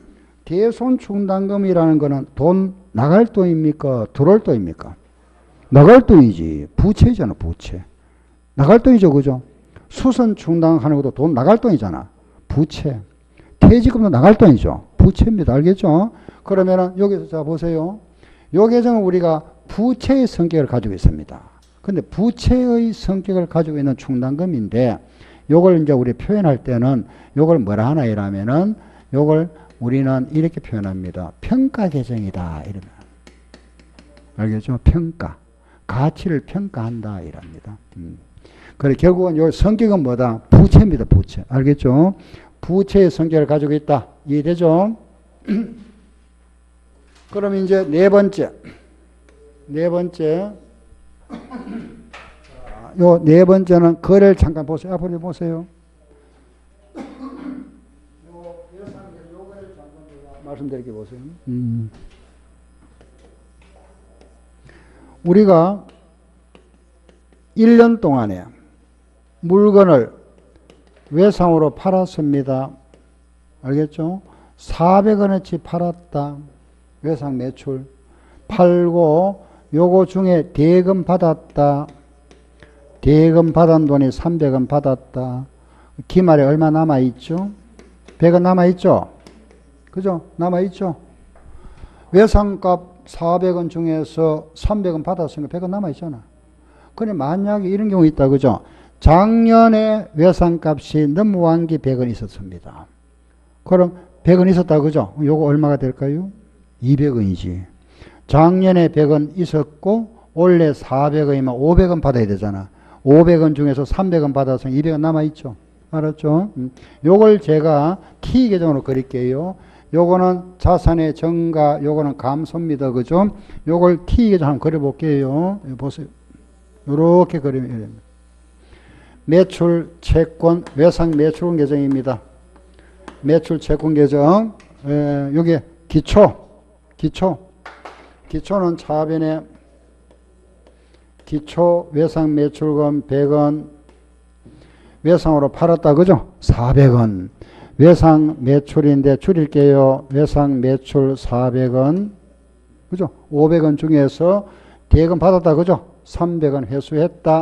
대손 충당금이라는 거는 돈 나갈 돈입니까? 들어올 돈입니까? 나갈 돈이지. 부채잖아, 부채. 나갈 돈이죠, 그죠? 수선 충당하는 것도 돈 나갈 돈이잖아. 부채. 퇴직금도 나갈 돈이죠. 부채입니다. 알겠죠? 그러면은 여기서 자 보세요. 요 계정은 우리가 부채의 성격을 가지고 있습니다. 근데 부채의 성격을 가지고 있는 충당금인데 요걸 이제 우리 표현할 때는 요걸 뭐라 하나 이라면은 요걸 우리는 이렇게 표현합니다. 평가 계정이다 이러면. 알겠죠? 평가. 가치를 평가한다 이랍니다. 그래 결국은 요 성격은 뭐다? 부채입니다. 부채. 알겠죠? 부채의 성격을 가지고 있다. 이해되죠? 그럼 이제 네 번째. 요 네 번째는 거래를 잠깐 보세요. 앞으로 보세요. 요 거래를 잠깐 말씀드릴게 보세요. 우리가 1년 동안에 물건을 외상으로 팔았습니다. 알겠죠? 400원어치 팔았다. 외상 매출. 팔고 요거 중에 대금 받았다. 대금 받은 돈이 300원 받았다. 기말에 얼마 남아있죠? 100원 남아있죠? 그죠? 남아있죠? 외상값 400원 중에서 300원 받았으니까 100원 남아있잖아. 근데 만약에 이런 경우 있다. 그죠? 작년에 외상값이 넘어간게 100원 있었습니다. 그럼 100원 있었다. 그죠? 요거 얼마가 될까요? 200원이지. 작년에 100원 있었고 올해 400원이면 500원 받아야 되잖아. 500원 중에서 300원 받아서 200원 남아있죠. 알았죠? 요걸 제가 T 계정으로 그릴게요. 요거는 자산의 증가, 요거는 감소입니다. 그죠? 요걸 T 계정 한번 그려볼게요. 보세요. 요렇게 그리면 됩니다. 매출, 채권, 외상 매출권 계정입니다. 매출, 채권 계정. 요게 기초는 차변에 기초 외상 매출금 100원 외상으로 팔았다. 그죠? 400원. 외상 매출인데 줄일게요. 외상 매출 400원. 그죠? 500원 중에서 대금 받았다. 그죠? 300원 회수했다.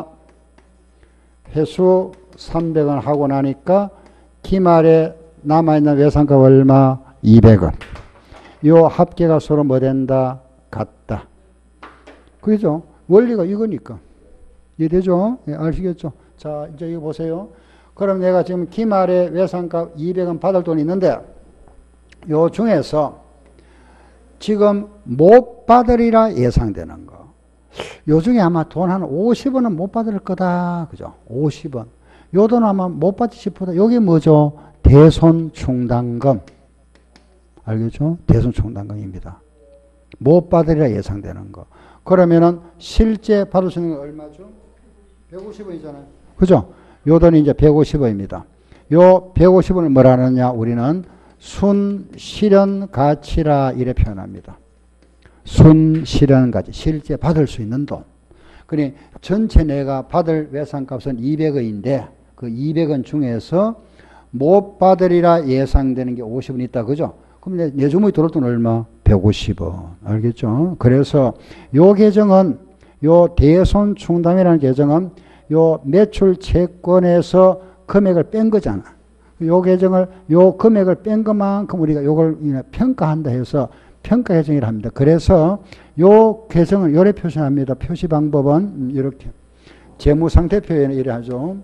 회수 300원 하고 나니까 기말에 남아있는 외상값 얼마? 200원. 요 합계가 서로 뭐 된다? 같다. 그죠? 원리가 이거니까. 이해되죠? 예, 아시겠죠? 자, 이제 이거 보세요. 그럼 내가 지금 기말에 외상값 200원 받을 돈이 있는데, 요 중에서 지금 못 받으리라 예상되는 거. 요 중에 아마 돈 한 50원은 못 받을 거다. 그죠? 50원. 요 돈 아마 못 받지 싶다. 요게 뭐죠? 대손 충당금. 알겠죠? 대손 충당금입니다. 못 받으리라 예상되는 거. 그러면은 실제 받을 수 있는 건 얼마죠? 150원이잖아요. 그죠? 요 돈이 이제 150원입니다. 요 150원을 뭐라 하느냐? 우리는 순실현 가치라 이래 표현합니다. 순실현 가치. 실제 받을 수 있는 돈. 그러니 전체 내가 받을 외상값은 200원인데 그 200원 중에서 못 받으리라 예상되는 게 50원 있다. 그죠? 그럼 내 주머니 들어올 돈 얼마? 150원. 알겠죠? 그래서 요 계정은, 요 대손 충당이라는 계정은 요 매출 채권에서 금액을 뺀 거잖아. 요 계정을, 요 금액을 뺀 것만큼 우리가 요걸 평가한다 해서 평가 계정이라 합니다. 그래서 요 계정은 요래 표시합니다. 표시 방법은 이렇게. 재무상태표에는 이래 하죠.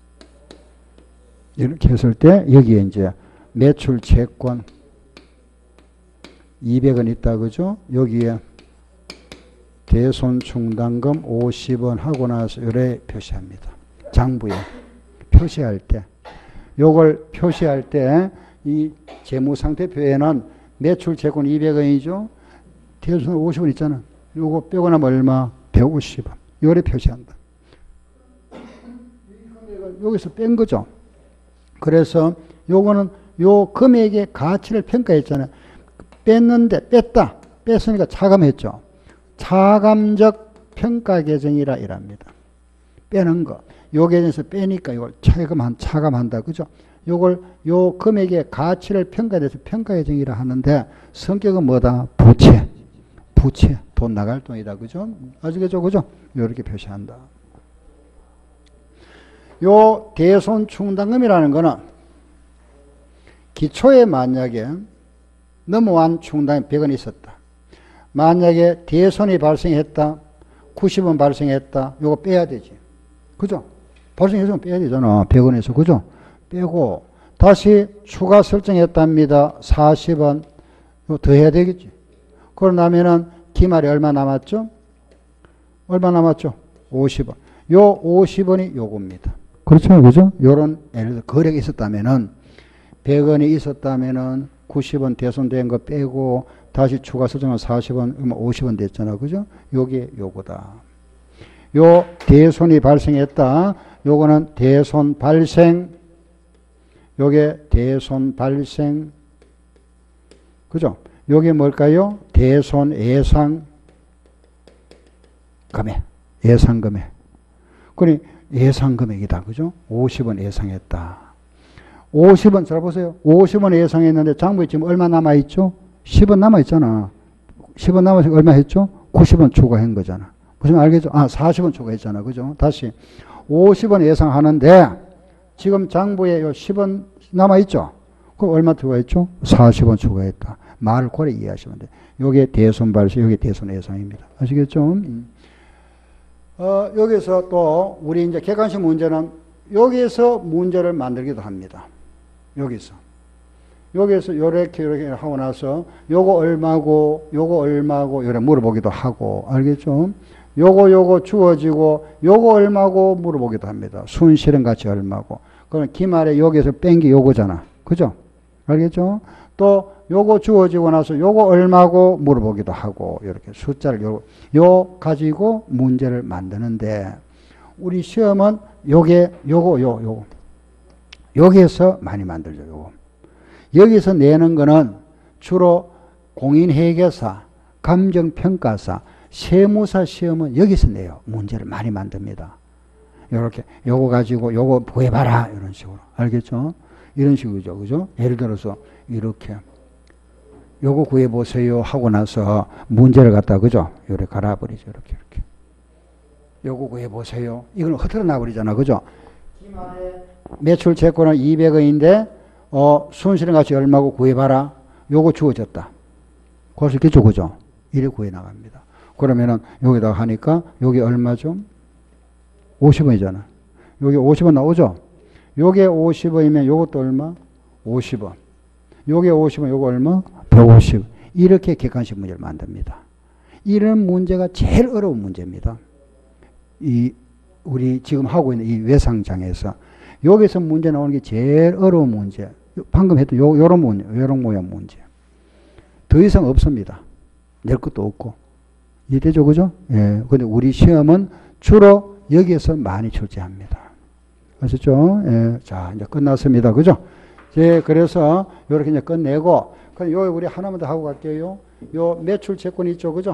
이렇게 했을 때 여기에 이제 매출 채권 200원 있다. 그죠? 여기에 대손 충당금 50원 하고 나서 요래 표시합니다. 장부에 표시할 때. 요걸 표시할 때 이 재무상태표에는 매출 채권 200원이죠. 대손 50원 있잖아. 요거 빼고 나면 얼마? 150원. 요래 표시한다. 여기서 뺀 거죠. 그래서 요거는 요 금액의 가치를 평가했잖아요. 뺐다. 뺐으니까 차감했죠. 차감적 평가 계정이라 이랍니다. 빼는 거. 요 계정에서 빼니까 이걸 차감한다. 그죠? 요걸, 요 금액의 가치를 평가해서 평가 계정이라 하는데 성격은 뭐다? 부채. 돈 나갈 돈이다. 그죠? 아시겠죠? 그죠? 요렇게 표시한다. 요 대손 충당금이라는 거는 기초에 만약에 넘어간 충당이 100원 있었다. 만약에 대손이 발생했다. 90원 발생했다. 요거 빼야 되지. 그죠? 발생했으면 빼야 되잖아. 100원에서. 그죠? 빼고 다시 추가 설정했답니다. 40원. 이거 더 해야 되겠지. 그러고 나면은 기말이 얼마 남았죠? 얼마 남았죠? 50원. 요 50원이 요겁니다. 그렇죠. 그죠? 요런 예를 들어 거래가 있었다면은 100원이 있었다면은 90원 대손된 거 빼고 다시 추가 설정은 40원, 50원 됐잖아. 그죠? 요게 요거다. 요 대손이 발생했다. 요거는 대손 발생. 요게 대손 발생. 그죠? 요게 뭘까요? 대손 예상 금액. 예상 금액. 그러니 예상 금액이다. 그죠? 50원 예상했다. 50원, 잘 보세요. 50원 예상했는데 장부에 지금 얼마 남아있죠? 10원 남아있잖아. 10원 남아서 얼마 했죠? 90원 추가한 거잖아. 무슨 말 알겠죠? 40원 추가했잖아. 그죠? 다시 50원 예상하는데 지금 장부에 요 10원 남아있죠? 그럼 얼마 추가했죠? 40원 추가했다. 말을 고래 이해하시면 돼. 요게 대손 발수, 요게 대손 예상입니다. 아시겠죠? 여기서 또 우리 이제 객관식 문제는 여기에서 문제를 만들기도 합니다. 여기서 요렇게 하고 나서 요거 얼마고 요래 물어보기도 하고, 알겠죠? 요거 주어지고 요거 얼마고 물어보기도 합니다. 순실은 같이 얼마고. 그럼 기말에 여기에서 뺀 게 요거잖아. 그죠? 알겠죠? 또 요거 주어지고 나서 요거 얼마고 물어보기도 하고, 이렇게 숫자를 요 가지고 문제를 만드는데, 우리 시험은 요거 여기에서 많이 만들죠. 요거 여기서 내는 거는 주로 공인회계사, 감정평가사, 세무사 시험은 여기서 내요. 문제를 많이 만듭니다. 요렇게 요거 가지고 요거 구해봐라, 이런 식으로. 알겠죠? 이런 식이죠. 그죠? 예를 들어서 이렇게 요거 구해보세요 하고 나서 문제를 갖다, 그죠? 요래 갈아버리죠. 이렇게 요거 구해보세요. 이건 흐트러 나버리잖아. 그죠? 기말에 매출 채권은 200원인데 순실은 같이 얼마고 구해봐라. 요거 주어졌다. 그럴 수 있겠죠. 그죠? 이래 구해 나갑니다. 그러면은 여기다가 하니까 여기 얼마죠? 50원이잖아. 여기 50원 나오죠? 요게 50원이면 요것도 얼마? 50원. 요게 50원, 요거 얼마? 150. 이렇게 객관식 문제를 만듭니다. 이런 문제가 제일 어려운 문제입니다. 우리 지금 하고 있는 이 외상장에서 여기서 문제 나오는 게 제일 어려운 문제. 방금 했던 요런 모양 문제. 더 이상 없습니다. 낼 것도 없고. 이해되죠? 그죠? 예. 근데 우리 시험은 주로 여기에서 많이 출제합니다. 아셨죠? 예. 자, 이제 끝났습니다. 그죠? 예, 그래서 요렇게 이제 끝내고, 그럼 요 우리 하나만 더 하고 갈게요. 요 매출 채권 있죠? 그죠?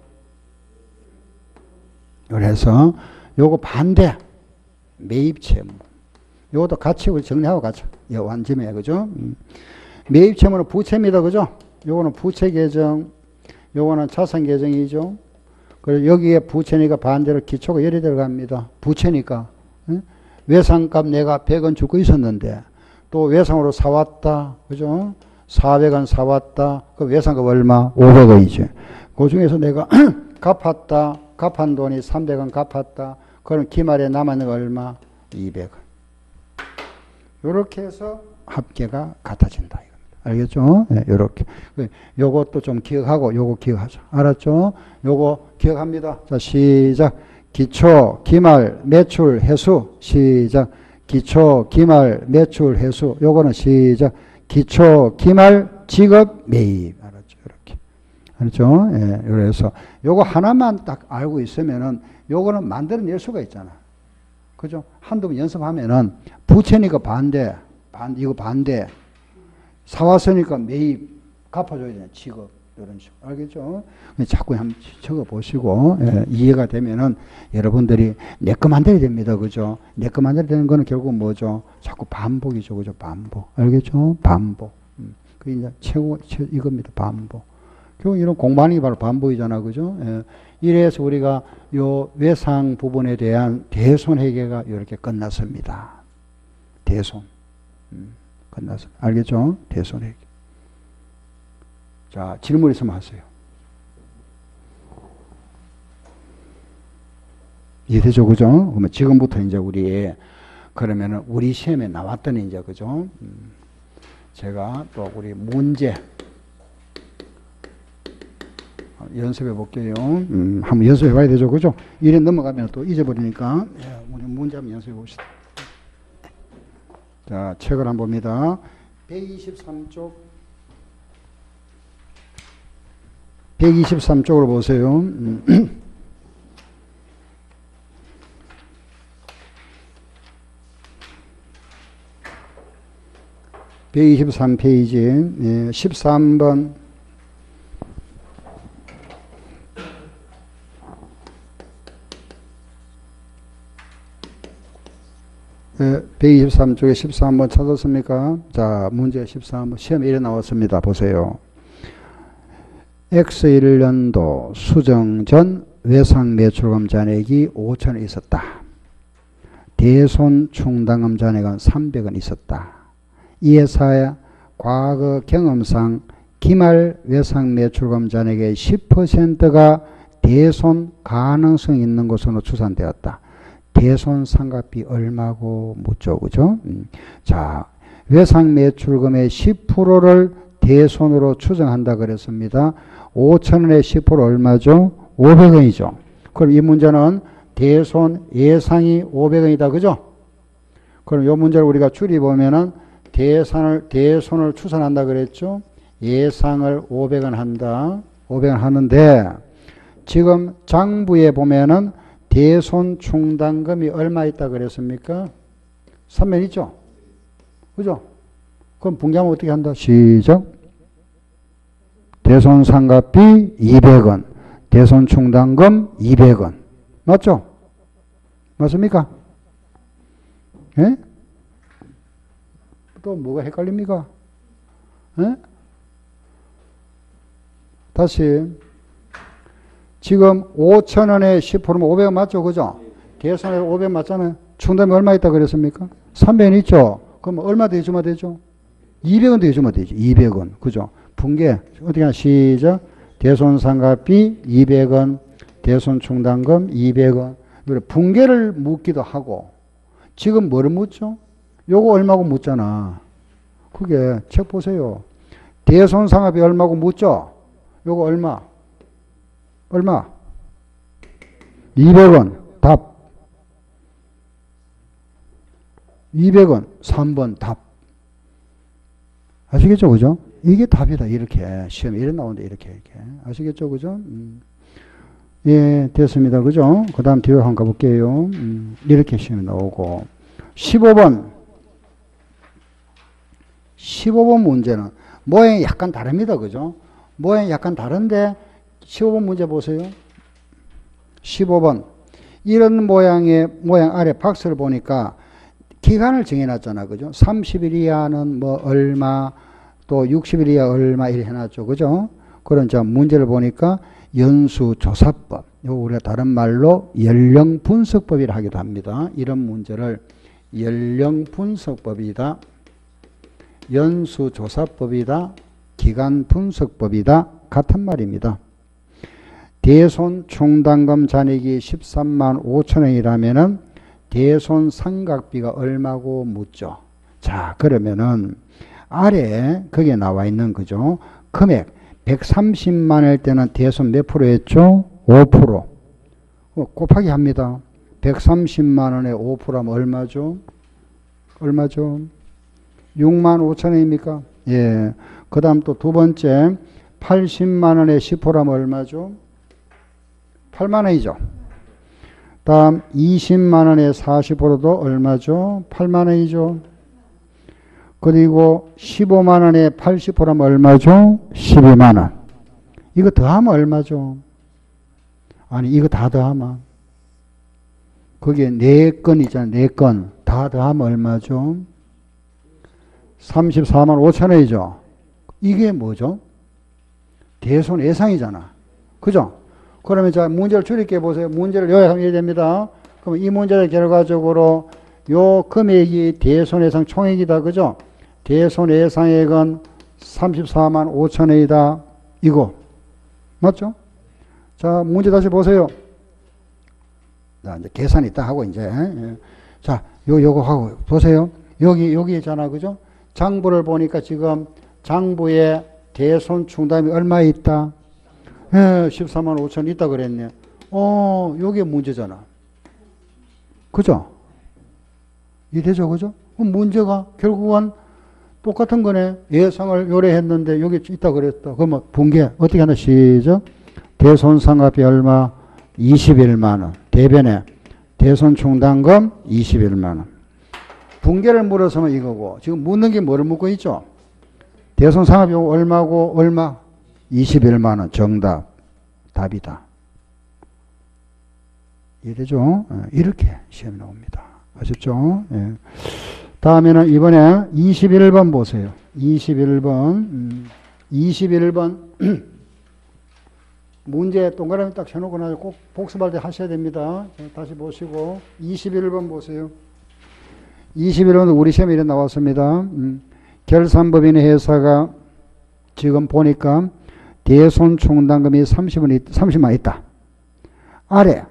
그래서 요거 반대, 매입 채무. 요것도 같이 우리 정리하고 가죠. 요 완점에, 그죠? 매입 채무는 부채입니다. 그죠? 요거는 부채 계정, 요거는 자산 계정이죠. 그리고 여기에 부채니까 반대로 기초가 열이 들어갑니다. 부채니까. 응? 외상값 내가 100원 주고 있었는데, 또 외상으로 사왔다. 그죠? 400원 사왔다. 그 외상값 얼마? 500원이지. 그 중에서 내가 갚았다. 갚은 돈이 300원 갚았다. 그럼 기말에 남았는 거 얼마? 200원. 요렇게 해서 합계가 같아진다. 알겠죠? 네, 요렇게. 요것도 좀 기억하고, 요거 기억하죠. 알았죠? 요거 기억합니다. 자, 시작. 기초, 기말, 매출, 해수. 시작. 기초, 기말, 매출, 해수. 요거는 시작. 기초, 기말, 직업, 매입. 알았죠? 이렇게. 알았죠? 예, 그래서 요거 하나만 딱 알고 있으면은 요거는 만들어낼 수가 있잖아. 그죠? 한두 번 연습하면은 부채니까 반대, 이거 반대. 사왔으니까 매입 갚아줘야 되는 직업, 이런 식으로. 알겠죠? 자꾸 한번 적어보시고, 예, 이해가 되면은 여러분들이 내 거 만들어야 됩니다. 그죠? 내 거 만들어야 되는 거는 결국 뭐죠? 자꾸 반복이죠. 그죠? 반복. 알겠죠? 반복. 그게 이제 최고, 이겁니다. 반복. 결국 이런 공부하는 게 바로 반복이잖아. 그죠? 예. 이래서 우리가 요 외상 부분에 대한 대손 회계가 이렇게 끝났습니다. 대손. 끝났어. 알겠죠? 대손 회계. 자, 질문 있으면 하세요. 이해되죠? 그죠? 그러면 지금부터 이제 그러면은 우리 시험에 나왔던 이제, 그죠? 제가 또 우리 문제 연습해 볼게요. 한번 연습해 봐야 되죠? 그죠? 이래 넘어가면 또 잊어버리니까. 예, 우리 문제 한번 연습해 봅시다. 자, 책을 한번 봅니다. 123쪽. 123쪽으로 보세요. 123페이지, 예, 13번. 123쪽에 13번 찾았습니까? 자, 문제 13번. 시험에 이래 나왔습니다. 보세요. X1년도 수정 전 외상 매출금 잔액이 5천원 있었다. 대손 충당금 잔액은 300원 있었다. 이 회사의 과거 경험상 기말 외상 매출금 잔액의 10%가 대손 가능성이 있는 것으로 추산되었다. 대손 상각비 얼마고 묻죠, 그죠? 자, 외상 매출금의 10%를 대손으로 추정한다 그랬습니다. 5천원의 10% 얼마죠? 500원이죠. 그럼 이 문제는 대손 예상이 500원이다, 그죠? 그럼 이 문제를 우리가 줄여보면은 대손을 추산한다 그랬죠? 예상을 500원 한다. 500원 하는데, 지금 장부에 보면은 대손 충당금이 얼마 있다 그랬습니까? 3면 있죠? 그죠? 그럼 분기하면 어떻게 한다? 시작. 대손 상각비 200원, 대손 충당금 200원. 맞죠? 맞습니까? 예? 또 뭐가 헷갈립니까? 예? 다시. 지금 5천원에 10%면 500원 맞죠? 그죠? 대손에 500원 맞잖아요. 충당금이 얼마 있다 그랬습니까? 300원 있죠? 그럼 얼마 더 해주면 되죠? 200원 더 해주면 되죠. 200원. 그죠? 분계. 어떻게 하나? 시작. 대손 상각비 200원, 대손 충당금 200원. 분계를 묻기도 하고, 지금 뭐를 묻죠? 요거 얼마고 묻잖아. 그게 책 보세요. 대손 상각비 얼마고 묻죠? 요거 얼마? 얼마? 200원. 답. 200원. 3번 답. 아시겠죠? 그죠? 이게 답이다. 이렇게. 시험에 이래 나오는데 이렇게. 아시겠죠? 그죠? 예, 됐습니다. 그죠? 그 다음 뒤로 한번 가볼게요. 이렇게 시험에 나오고. 15번. 15번 문제는 모양이 약간 다릅니다. 그죠? 모양이 약간 다른데 15번 문제 보세요. 15번. 이런 모양의 모양 아래 박스를 보니까 기간을 정해놨잖아. 그죠? 30일 이하는 뭐 얼마, 또 60일 이하 얼마 이렇게 해놨죠. 그죠? 그런 저 문제를 보니까 연수조사법. 요 우리가 다른 말로 연령분석법이라 하기도 합니다. 이런 문제를 연령분석법이다, 연수조사법이다, 기간분석법이다 같은 말입니다. 대손 충당금 잔액이 13만 5천 원이라면은 대손 상각비가 얼마고 묻죠. 자, 그러면은 아래 거기에 나와 있는 거죠. 금액 130만 원일 때는 대손 몇 프로 했죠? 5%. 곱하기 합니다. 130만 원에 5%하면 얼마죠? 얼마죠? 6만 5천 원입니까? 예. 그 다음 또 두 번째 80만 원에 10%하면 얼마죠? 8만 원이죠. 다음 20만 원에 40%도 얼마죠? 8만 원이죠. 그리고 15만 원에 80%하면 얼마죠? 12만 원. 이거 더하면 얼마죠? 아니 이거 다 더하면 거기에 4건 있잖아요. 4건 다 더하면 얼마죠? 34만 5천 원이죠. 이게 뭐죠? 대손 예상이잖아. 그죠? 그러면 자 문제를 줄일게 보세요. 문제를 요약하면 이래 됩니다. 그럼 이 문제의 결과적으로 요 금액이 대손 예상 총액이다. 그죠? 대손 예상액은 34만 5천 원이다. 이거 맞죠? 자 문제 다시 보세요. 자 이제 계산 있다 하고 이제 자 요거 하고 보세요. 여기 있잖아. 그죠? 장부를 보니까 지금 장부에 대손 충당금이 얼마 있다? 14만 5천 있다 그랬네. 요게 문제잖아. 그죠? 이래죠, 그죠? 문제가 결국은 똑같은 거네. 예상을 요래했는데 여기 있다 그랬다. 그러면 분계 어떻게 하나 시작. 대손 상각비 얼마? 21만 원. 대변에 대손 충당금 21만 원. 분계를 물어서면 이거고 지금 묻는 게 뭐를 묻고 있죠? 대손 상각비 얼마고 얼마? 21만 원. 정답. 답이다. 이래죠? 이렇게 시험이 나옵니다. 아셨죠? 예. 다음에는 이번에 21번 보세요. 21번. 21번. 문제 동그라미 딱 쳐놓고 나서 꼭 복습할 때 하셔야 됩니다. 자, 다시 보시고 21번 보세요. 21번 우리 시험에 이래 나왔습니다. 결산법인의 회사가 지금 보니까 대손충당금이 30만 있다. 아래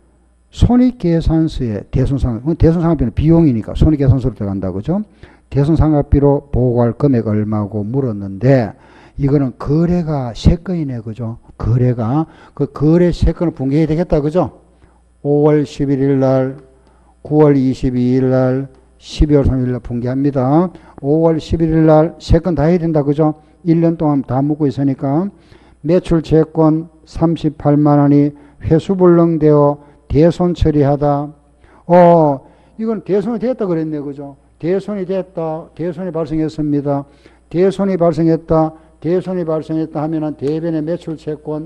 손익계산서에 대손상각비, 대손상각비는 비용이니까 손익계산서로 들어간다, 그죠? 대손상각비로 보고할 금액 얼마고 물었는데, 이거는 거래가 3건이네, 그죠? 거래가, 그 거래 3건을 분개해야 되겠다, 그죠? 5월 11일 날, 9월 22일 날, 12월 3일 날 분개합니다. 5월 11일 날 3건 다 해야 된다, 그죠? 1년 동안 다 묻고 있으니까, 매출 채권 38만 원이 회수불능되어 대손 처리하다. 이건 대손이 됐다 그랬네, 그죠? 대손이 됐다. 대손이 발생했습니다. 대손이 발생했다. 대손이 발생했다 하면은 대변의 매출 채권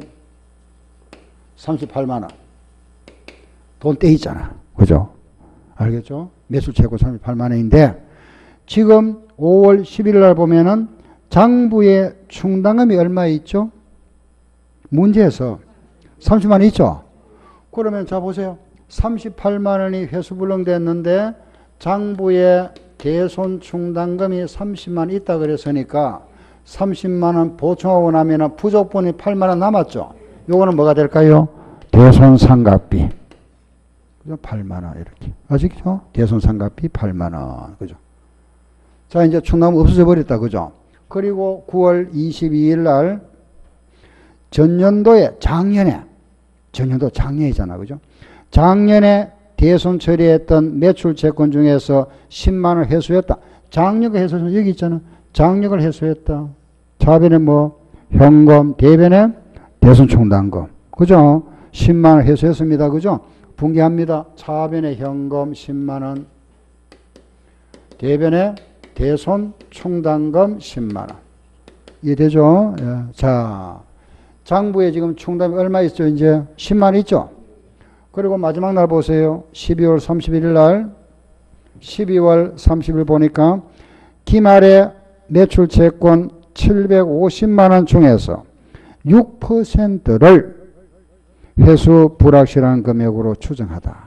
38만 원. 돈 떼있잖아. 그죠? 알겠죠? 매출 채권 38만 원인데, 지금 5월 11일 날 보면은 장부의 충당금이 얼마 있죠? 문제에서 30만 원 있죠? 그러면 자 보세요. 38만 원이 회수불능됐는데 장부에 대손 충당금이 30만 있다 그랬으니까 30만 원 보충하고 나면 부족분이 8만 원 남았죠. 요거는 뭐가 될까요? 대손상각비. 그죠? 8만 원 이렇게. 아시죠? 대손상각비 8만 원. 그죠? 자, 이제 충당금 없어져 버렸다. 그죠? 그리고 9월 22일 날 전년도에 전년도 작년이잖아. 그죠? 작년에 대손 처리했던 매출 채권 중에서 10만 원 회수했다. 장력을 회수했다. 여기 있잖아. 장력을 회수했다. 차변에 뭐 현금, 대변에 대손 충당금. 그죠? 10만 원 회수했습니다. 그죠? 분개합니다. 차변에 현금 10만 원. 대변에 대손 충당금 10만 원. 이해되죠? 예. 자, 장부에 지금 충당금이 얼마 있죠? 이제 10만 원 있죠? 그리고 마지막 날 보세요. 12월 31일 날, 12월 30일 보니까 기말에 매출 채권 750만 원 중에서 6%를 회수 불확실한 금액으로 추정하다.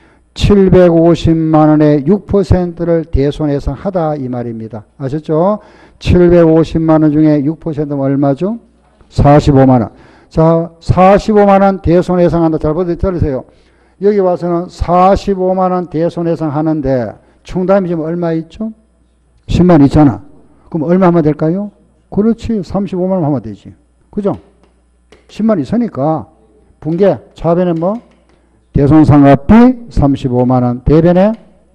750만 원의 6%를 대손해상하다 이 말입니다. 아셨죠? 750만 원 중에 6%면 얼마죠? 45만 원. 자, 45만 원 대손해상한다. 잘 들으세요. 여기 와서는 45만 원 대손해상하는데 충당금이 지금 얼마 있죠? 10만 있잖아. 그럼 얼마 하면 될까요? 그렇지. 35만 원 하면 되지. 그죠? 10만 있으니까 분개. 차변에 뭐? 대손상각비 35만 원. 대변에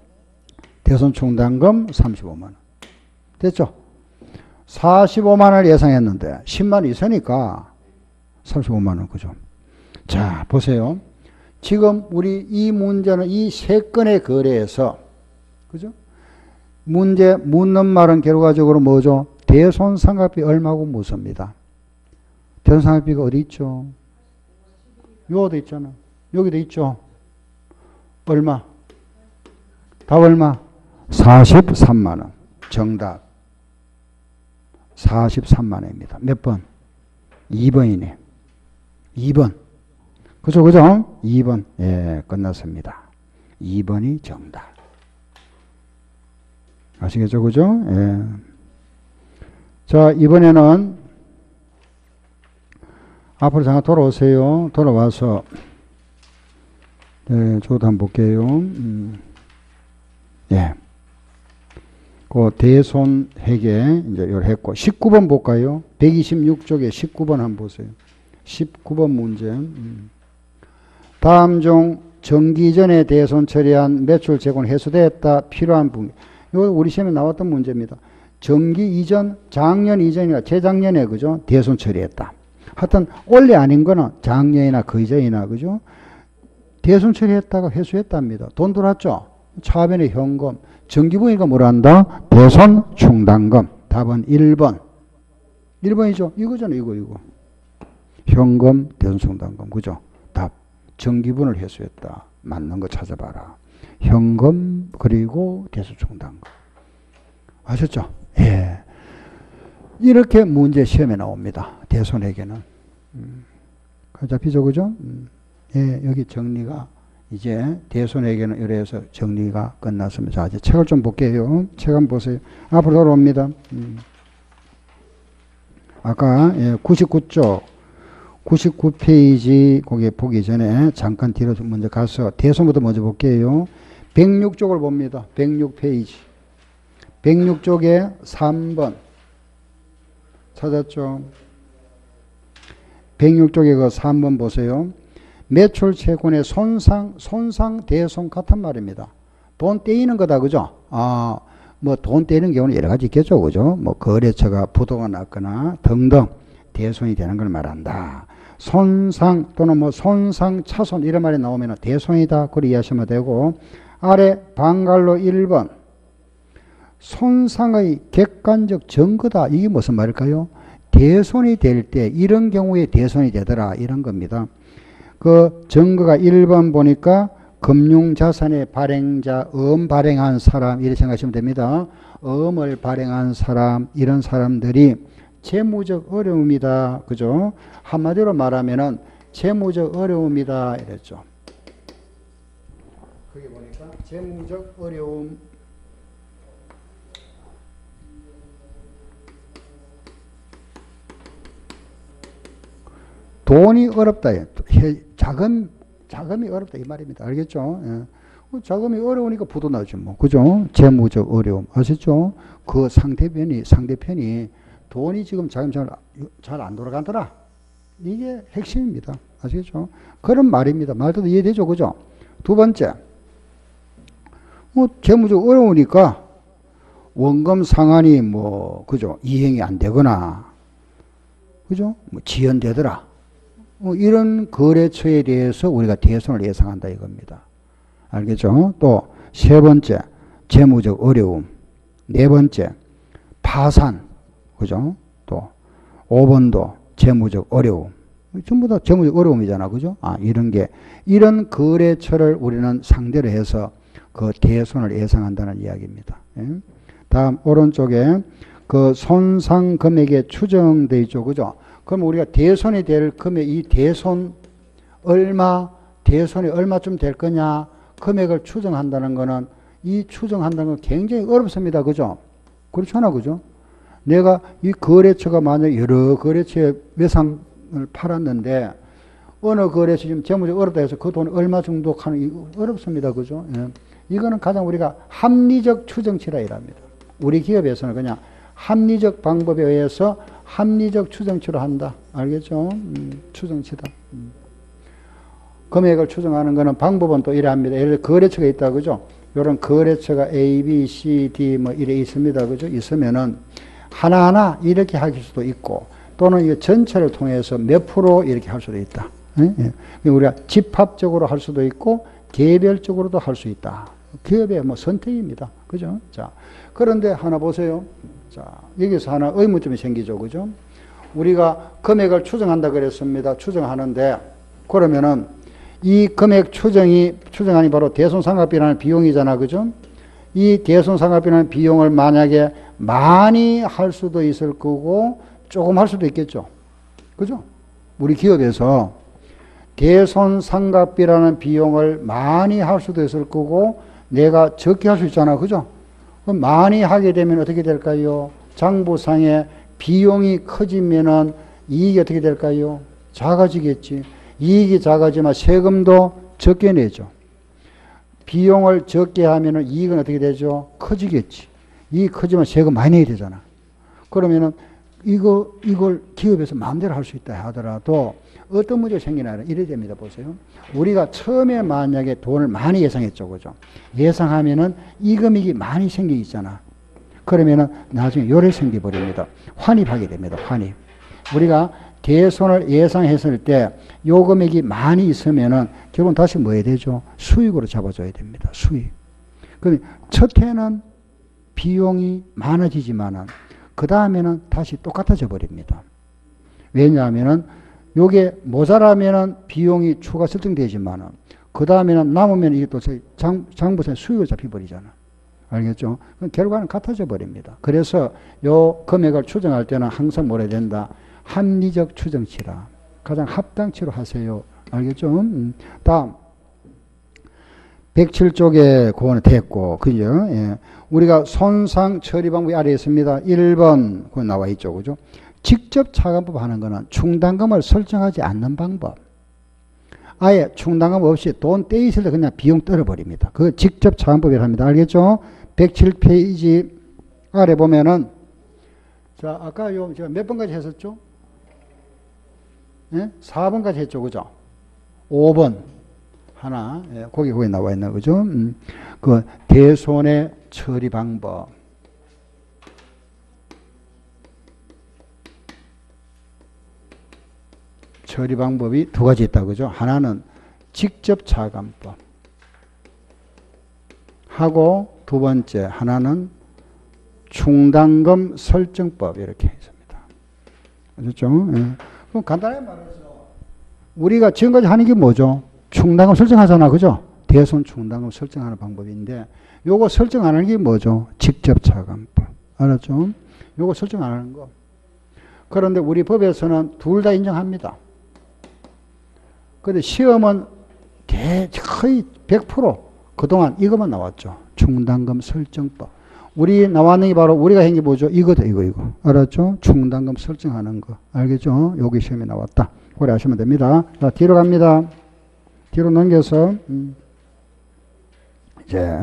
대손충당금 35만 원. 됐죠? 45만 원을 예상했는데 10만 원 있으니까 35만 원. 그죠? 자, 보세요. 지금 우리 이 문제는 이 세 건의 거래에서, 그죠? 문제 묻는 말은 결과적으로 뭐죠? 대손상각비 얼마고 묻습니다. 대손상각비가 어디 있죠? 요도 있잖아. 여기도 있죠. 얼마? 답 얼마? 43만 원. 정답. 43만 원입니다. 몇 번? 2번이네. 2번. 그죠? 2번. 예, 끝났습니다. 2번이 정답. 아시겠죠? 그죠? 예. 자, 이번에는 앞으로 잠깐 돌아오세요. 돌아와서 저도 한번 볼게요. 예. 그 대손회계 이제 이걸 했고 19번 볼까요? 126쪽에 19번 한번 보세요. 19번 문제. 다음 중 정기 전에 대손 처리한 매출 재고는 해소되었다. 필요한 분기. 이거 우리 시험에 나왔던 문제입니다. 정기 이전, 작년 이전이나 재작년에 그죠? 대손 처리했다. 하여튼 원래 아닌 거는 작년이나 그 이전이나 그죠? 대손 처리했다가 회수했답니다. 돈 들어왔죠? 차변에 현금. 정기분이니까 뭐라 한다? 대손 충당금. 답은 1번. 1번이죠? 이거잖아, 이거. 현금, 대손 충당금. 그죠? 답. 정기분을 회수했다. 맞는 거 찾아봐라. 현금, 그리고 대손 충당금. 아셨죠? 예. 이렇게 문제 시험에 나옵니다. 대손에게는. 잡히죠, 그죠? 예, 여기 정리가 이제 대손에게는 의뢰해서 정리가 끝났습니다. 자, 이제 책을 좀 볼게요. 책 한번 보세요. 앞으로 돌아옵니다. 아까 99쪽 99페이지 거기 보기 전에 잠깐 뒤로 먼저 가서 대손부터 먼저 볼게요. 106쪽을 봅니다. 106페이지 106쪽에 3번 찾았죠? 106쪽에 그 3번 보세요. 매출 채권의 손상 대손 같은 말입니다. 돈 떼이는 거다, 그죠? 뭐 돈 떼이는 경우는 여러 가지 있겠죠, 그죠? 뭐 거래처가 부도가 났거나 등등 대손이 되는 걸 말한다. 손상 또는 뭐 손상 차손 이런 말이 나오면 대손이다. 그렇게 이해하시면 되고, 아래 방갈로 1번 손상의 객관적 증거다. 이게 무슨 말일까요? 대손이 될 때 이런 경우에 대손이 되더라 이런 겁니다. 그 증거가 1번 보니까 금융자산의 발행자, 발행한 사람 이렇게 생각하시면 됩니다. 을 발행한 사람, 이런 사람들이 재무적 어려움이다. 그죠? 한마디로 말하면은 재무적 어려움이다 이랬죠. 거기 보니까 재무적 어려움. 돈이 어렵다. 자금이 어렵다. 이 말입니다. 알겠죠? 예. 자금이 어려우니까 부도 나죠. 뭐. 그죠? 재무적 어려움. 아시죠? 그 상대편이 돈이 지금 자금 잘 안 돌아가더라. 이게 핵심입니다. 아시겠죠? 그런 말입니다. 말도 이해되죠? 그죠? 두 번째. 재무적 어려우니까 원금 상환이 그죠? 이행이 안 되거나, 그죠? 지연되더라. 이런 거래처에 대해서 우리가 대손을 예상한다 이겁니다. 알겠죠? 또 세 번째, 재무적 어려움. 네 번째, 파산. 그죠? 또 5번도 재무적 어려움. 전부 다 재무적 어려움이잖아. 그죠? 이런 거래처를 우리는 상대로 해서 그 대손을 예상한다는 이야기입니다. 예? 다음 오른쪽에 그 손상 금액에 추정되어 있죠. 그죠? 그럼 우리가 대손이 될 금액, 이 대손이 얼마쯤 될 거냐, 금액을 추정한다는 거는, 이 추정한다는 건 굉장히 어렵습니다. 그죠? 그렇잖아. 그죠? 내가 이 거래처가 만약 여러 거래처에 외상을 팔았는데, 어느 거래처 지금 재무적 어렵다 해서 그 돈 얼마 정도 하는, 이거 어렵습니다. 그죠? 예. 이거는 가장 우리가 합리적 추정치라 이랍니다. 우리 기업에서는 그냥 합리적 방법에 의해서 합리적 추정치로 한다. 알겠죠? 추정치다. 금액을 추정하는 거는 방법은 또 이러합니다. 예를 들어 거래처가 있다. 그죠? 이런 거래처가 A, B, C, D 이래 있습니다. 그죠? 있으면은 하나하나 이렇게 할 수도 있고, 또는 이 전체를 통해서 몇 프로 이렇게 할 수도 있다. 예? 우리가 집합적으로 할 수도 있고, 개별적으로도 할 수 있다. 기업의 선택입니다. 그죠? 자, 그런데 하나 보세요. 자, 여기서 하나 의문점이 생기죠. 그죠? 우리가 금액을 추정한다 그랬습니다. 추정하는데, 그러면은 이 금액 추정하니 바로 대손상각비라는 비용이잖아. 그죠? 이 대손상각비라는 비용을 만약에 많이 할 수도 있을 거고, 조금 할 수도 있겠죠. 그죠? 우리 기업에서 대손상각비라는 비용을 많이 할 수도 있을 거고, 내가 적게 할 수 있잖아. 그죠? 그럼 많이 하게 되면 어떻게 될까요? 장부상의 비용이 커지면은 이익이 어떻게 될까요? 작아지겠지. 이익이 작아지면 세금도 적게 내죠. 비용을 적게 하면은 이익은 어떻게 되죠? 커지겠지. 이익 커지면 세금 많이 내야 되잖아. 그러면은 이걸 기업에서 마음대로 할 수 있다 하더라도 어떤 문제가 생기나 이래 됩니다. 보세요. 우리가 처음에 만약에 돈을 많이 예상했죠. 그죠? 예상하면은 이 금액이 많이 생기잖아. 그러면은 나중에 요래 생겨버립니다. 환입하게 됩니다. 환입. 우리가 대손을 예상했을 때 요 금액이 많이 있으면은 결국은 다시 뭐 해야 되죠? 수익으로 잡아줘야 됩니다. 수익. 그럼 첫 해는 비용이 많아지지만은 그 다음에는 다시 똑같아져 버립니다. 왜냐하면은 요게 모자라면은 비용이 추가 설정되지만은 그 다음에는 남으면 이게 또 장부상에 수익을 잡혀버리잖아. 알겠죠? 그럼 결과는 같아져 버립니다. 그래서 요 금액을 추정할 때는 항상 뭐라 해야 된다? 합리적 추정치라. 가장 합당치로 하세요. 알겠죠? 다음 107쪽에 그거는 됐고, 그죠? 예. 우리가 손상 처리 방법이 아래에 있습니다. 1번 그거 나와 있죠, 그죠? 직접 차감법 하는 거는 충당금을 설정하지 않는 방법. 아예 충당금 없이 돈 떼있을 때 그냥 비용 떨어버립니다. 그 직접 차감법이라 합니다. 알겠죠? 107페이지 아래 보면은, 자, 아까 제가 몇 번까지 했었죠? 예? 4번까지 했죠, 그죠? 5번. 하나, 예, 거기 나와 있는 거죠. 그 대손해 처리 방법. 처리 방법이 두 가지 있다, 그죠? 하나는 직접 차감법 하고 두 번째 하나는 충당금 설정법 이렇게 있습니다. 그렇죠? 예. 그럼 간단하게 말해서 우리가 지금까지 하는 게 뭐죠? 충당금 설정하잖아, 그죠? 대손 충당금 설정하는 방법인데 요거 설정 안 하는 게 뭐죠? 직접 차감법. 알았죠? 요거 설정 안 하는 거. 그런데 우리 법에서는 둘 다 인정합니다. 근데 시험은 거의 100% 그동안 이것만 나왔죠. 충당금 설정법. 우리 나왔는 게 바로 우리가 한 게 뭐죠? 이거다, 이거. 알았죠? 충당금 설정하는 거. 알겠죠? 여기 시험에 나왔다. 그래 하시면 됩니다. 자, 뒤로 갑니다. 뒤로 넘겨서, 이제,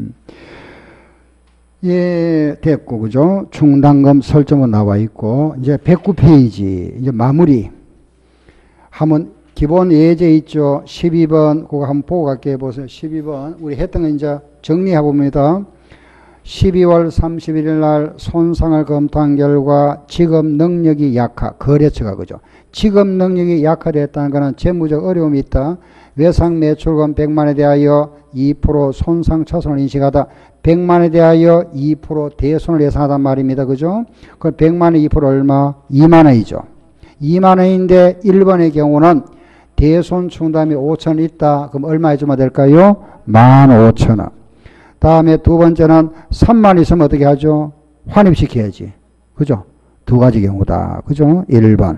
예, 됐고, 그죠? 충당금 설정은 나와 있고, 이제 109페이지, 이제 마무리. 하면, 기본 예제 있죠? 12번, 그거 한번 보고 갈게요. 보세요. 12번. 우리 했던 거 이제 정리해 봅니다. 12월 31일 날 손상을 검토한 결과 지급 능력이 거래처가 그죠? 지급 능력이 약화됐다는 것은 재무적 어려움이 있다. 외상 매출금 100만에 대하여 2% 손상 차손을 인식하다. 100만에 대하여 2% 대손을 예상하단 말입니다. 그죠? 그 100만에 2% 얼마? 2만원이죠. 2만원인데 1번의 경우는 대손 충당이 5천원 있다. 그럼 얼마 해주면 될까요? 15,000원. 다음에 두 번째는 3만 있으면 어떻게 하죠? 환입시켜야지. 그죠? 두 가지 경우다. 그죠? 1번.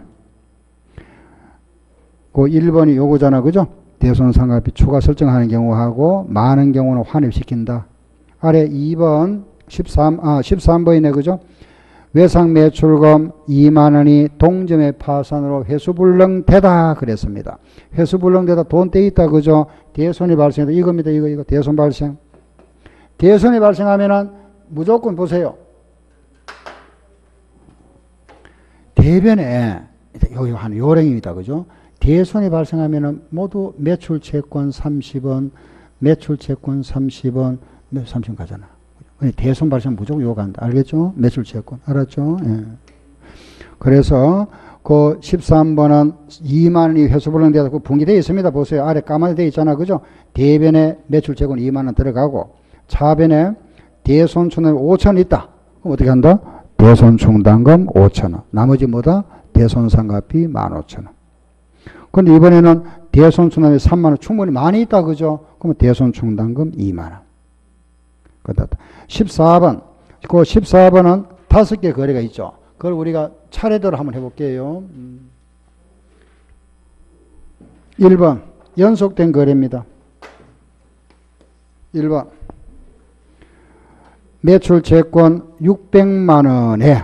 그 1번이 요거잖아. 그죠? 대손상각비 추가 설정하는 경우하고 많은 경우는 환입시킨다. 아래 2번 13번이네. 그죠? 외상 매출금 2만원이 동점의 파산으로 회수불능되다 그랬습니다. 회수불능되다 돈 떼있다. 그죠? 대손이 발생했다. 이겁니다. 이거 대손 발생. 대손이 발생하면은 무조건 보세요. 대변에 여기 하는 요령입니다. 그죠? 대손이 발생하면은 모두 매출 채권 30원, 매출 채권 30원, 30원 가잖아. 대손 발생 무조건 요구한다. 알겠죠? 매출 채권. 알았죠? 예. 그래서 그 13번은 2만원이 회수불능되다 그 분기되어 있습니다. 보세요. 아래 까만데 되어 있잖아. 그죠? 대변에 매출 채권 2만원 들어가고 차변에 대손 충당금 5천원 있다. 그럼 어떻게 한다? 대손 충당금 5천원. 나머지 뭐다? 대손 상각비 15,000원. 근데 이번에는 대손 충당금이 3만원 충분히 많이 있다. 그죠? 그러면 대손 충당금 2만원. 끝났다. 14번. 그 14번은 5개 거래가 있죠. 그걸 우리가 차례대로 한번 해볼게요. 1번. 연속된 거래입니다. 1번. 매출 채권 600만원에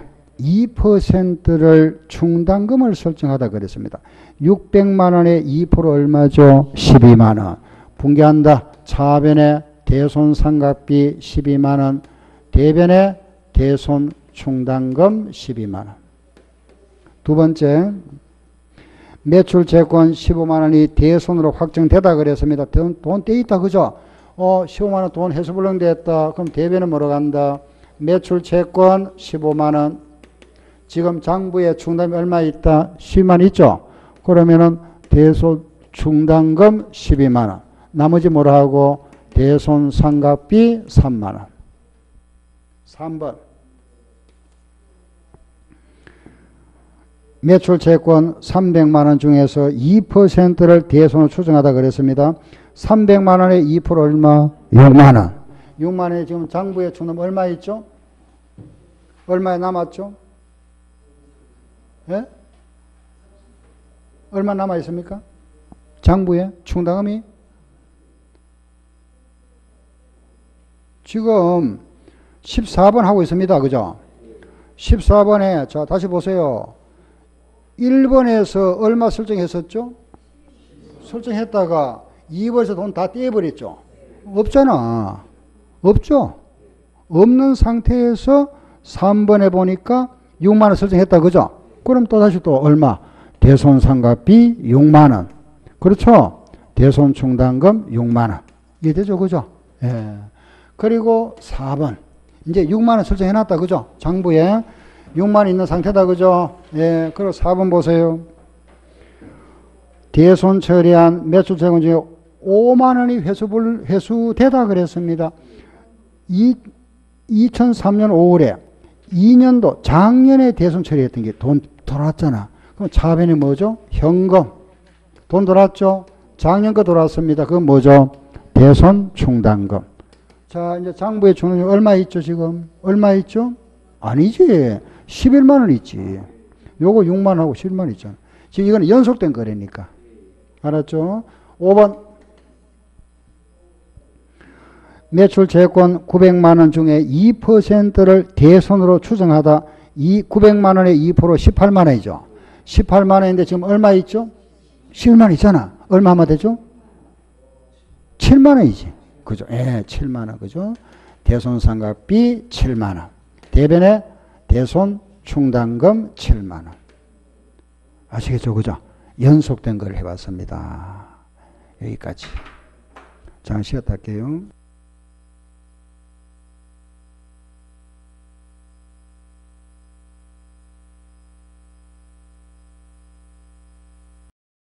2%를 충당금을 설정하다 그랬습니다. 600만원에 2% 얼마죠? 12만원. 분개한다. 차변에 대손 상각비 12만원, 대변에 대손 충당금 12만원. 두 번째, 매출 채권 15만원이 대손으로 확정되다 그랬습니다. 돈 떼있다. 그죠? 15만원 돈 회수불능됐다. 그럼 대변은 뭐로 간다? 매출 채권 15만원. 지금 장부에 충당금이 얼마 있다? 12만원 있죠? 그러면은 대손 충당금 12만원. 나머지 뭐로 하고? 대손 상각비 3만원. 3번. 매출 채권 300만원 중에서 2%를 대손으로 추정하다 그랬습니다. 300만원에 2% 얼마? 6만원. 6만원에 지금 장부에 충당금 얼마 있죠? 얼마에 남았죠? 예? 얼마 남아 있습니까? 장부에 충당금이 지금 14번 하고 있습니다. 그죠? 14번에 자 다시 보세요. 1번에서 얼마 설정했었죠? 설정했다가 2번에서 돈 다 떼버렸죠? 없잖아. 없죠? 없는 상태에서 3번에 보니까 6만원 설정했다. 그죠? 그럼 또 다시 또 얼마? 대손상각비 6만원. 그렇죠? 대손충당금 6만원. 이해되죠? 그죠? 예. 그리고 4번. 이제 6만원 설정해놨다. 그죠? 장부에 6만원 있는 상태다. 그죠? 예. 그리고 4번 보세요. 대손 처리한 매출 재원 중에 5만원이 회수되다 그랬습니다. 2003년 5월에 2년도 작년에 대손 처리했던 게 돈 돌아왔잖아. 그럼 차변이 뭐죠? 현금. 돈 돌아왔죠? 작년 거 돌아왔습니다. 그건 뭐죠? 대손 충당금. 자, 이제 장부에 주는 얼마 있죠, 지금? 얼마 있죠? 아니지. 11만원 있지. 요거 6만원하고 11만원 있잖아. 지금 이거는 연속된 거래니까. 알았죠? 5번. 매출 재권 900만원 중에 2%를 대손으로 추정하다 이 900만원의 2% 18만원이죠. 18만원인데 지금 얼마 있죠? 11만원 있잖아. 얼마 하면 되죠? 7만원이지. 그죠? 예, 7만원. 그죠? 대손상각비 7만원. 대변에 대손 충당금 7만원. 아시겠죠? 그죠? 연속된 걸 해봤습니다. 여기까지. 잠깐 쉬었다 할게요.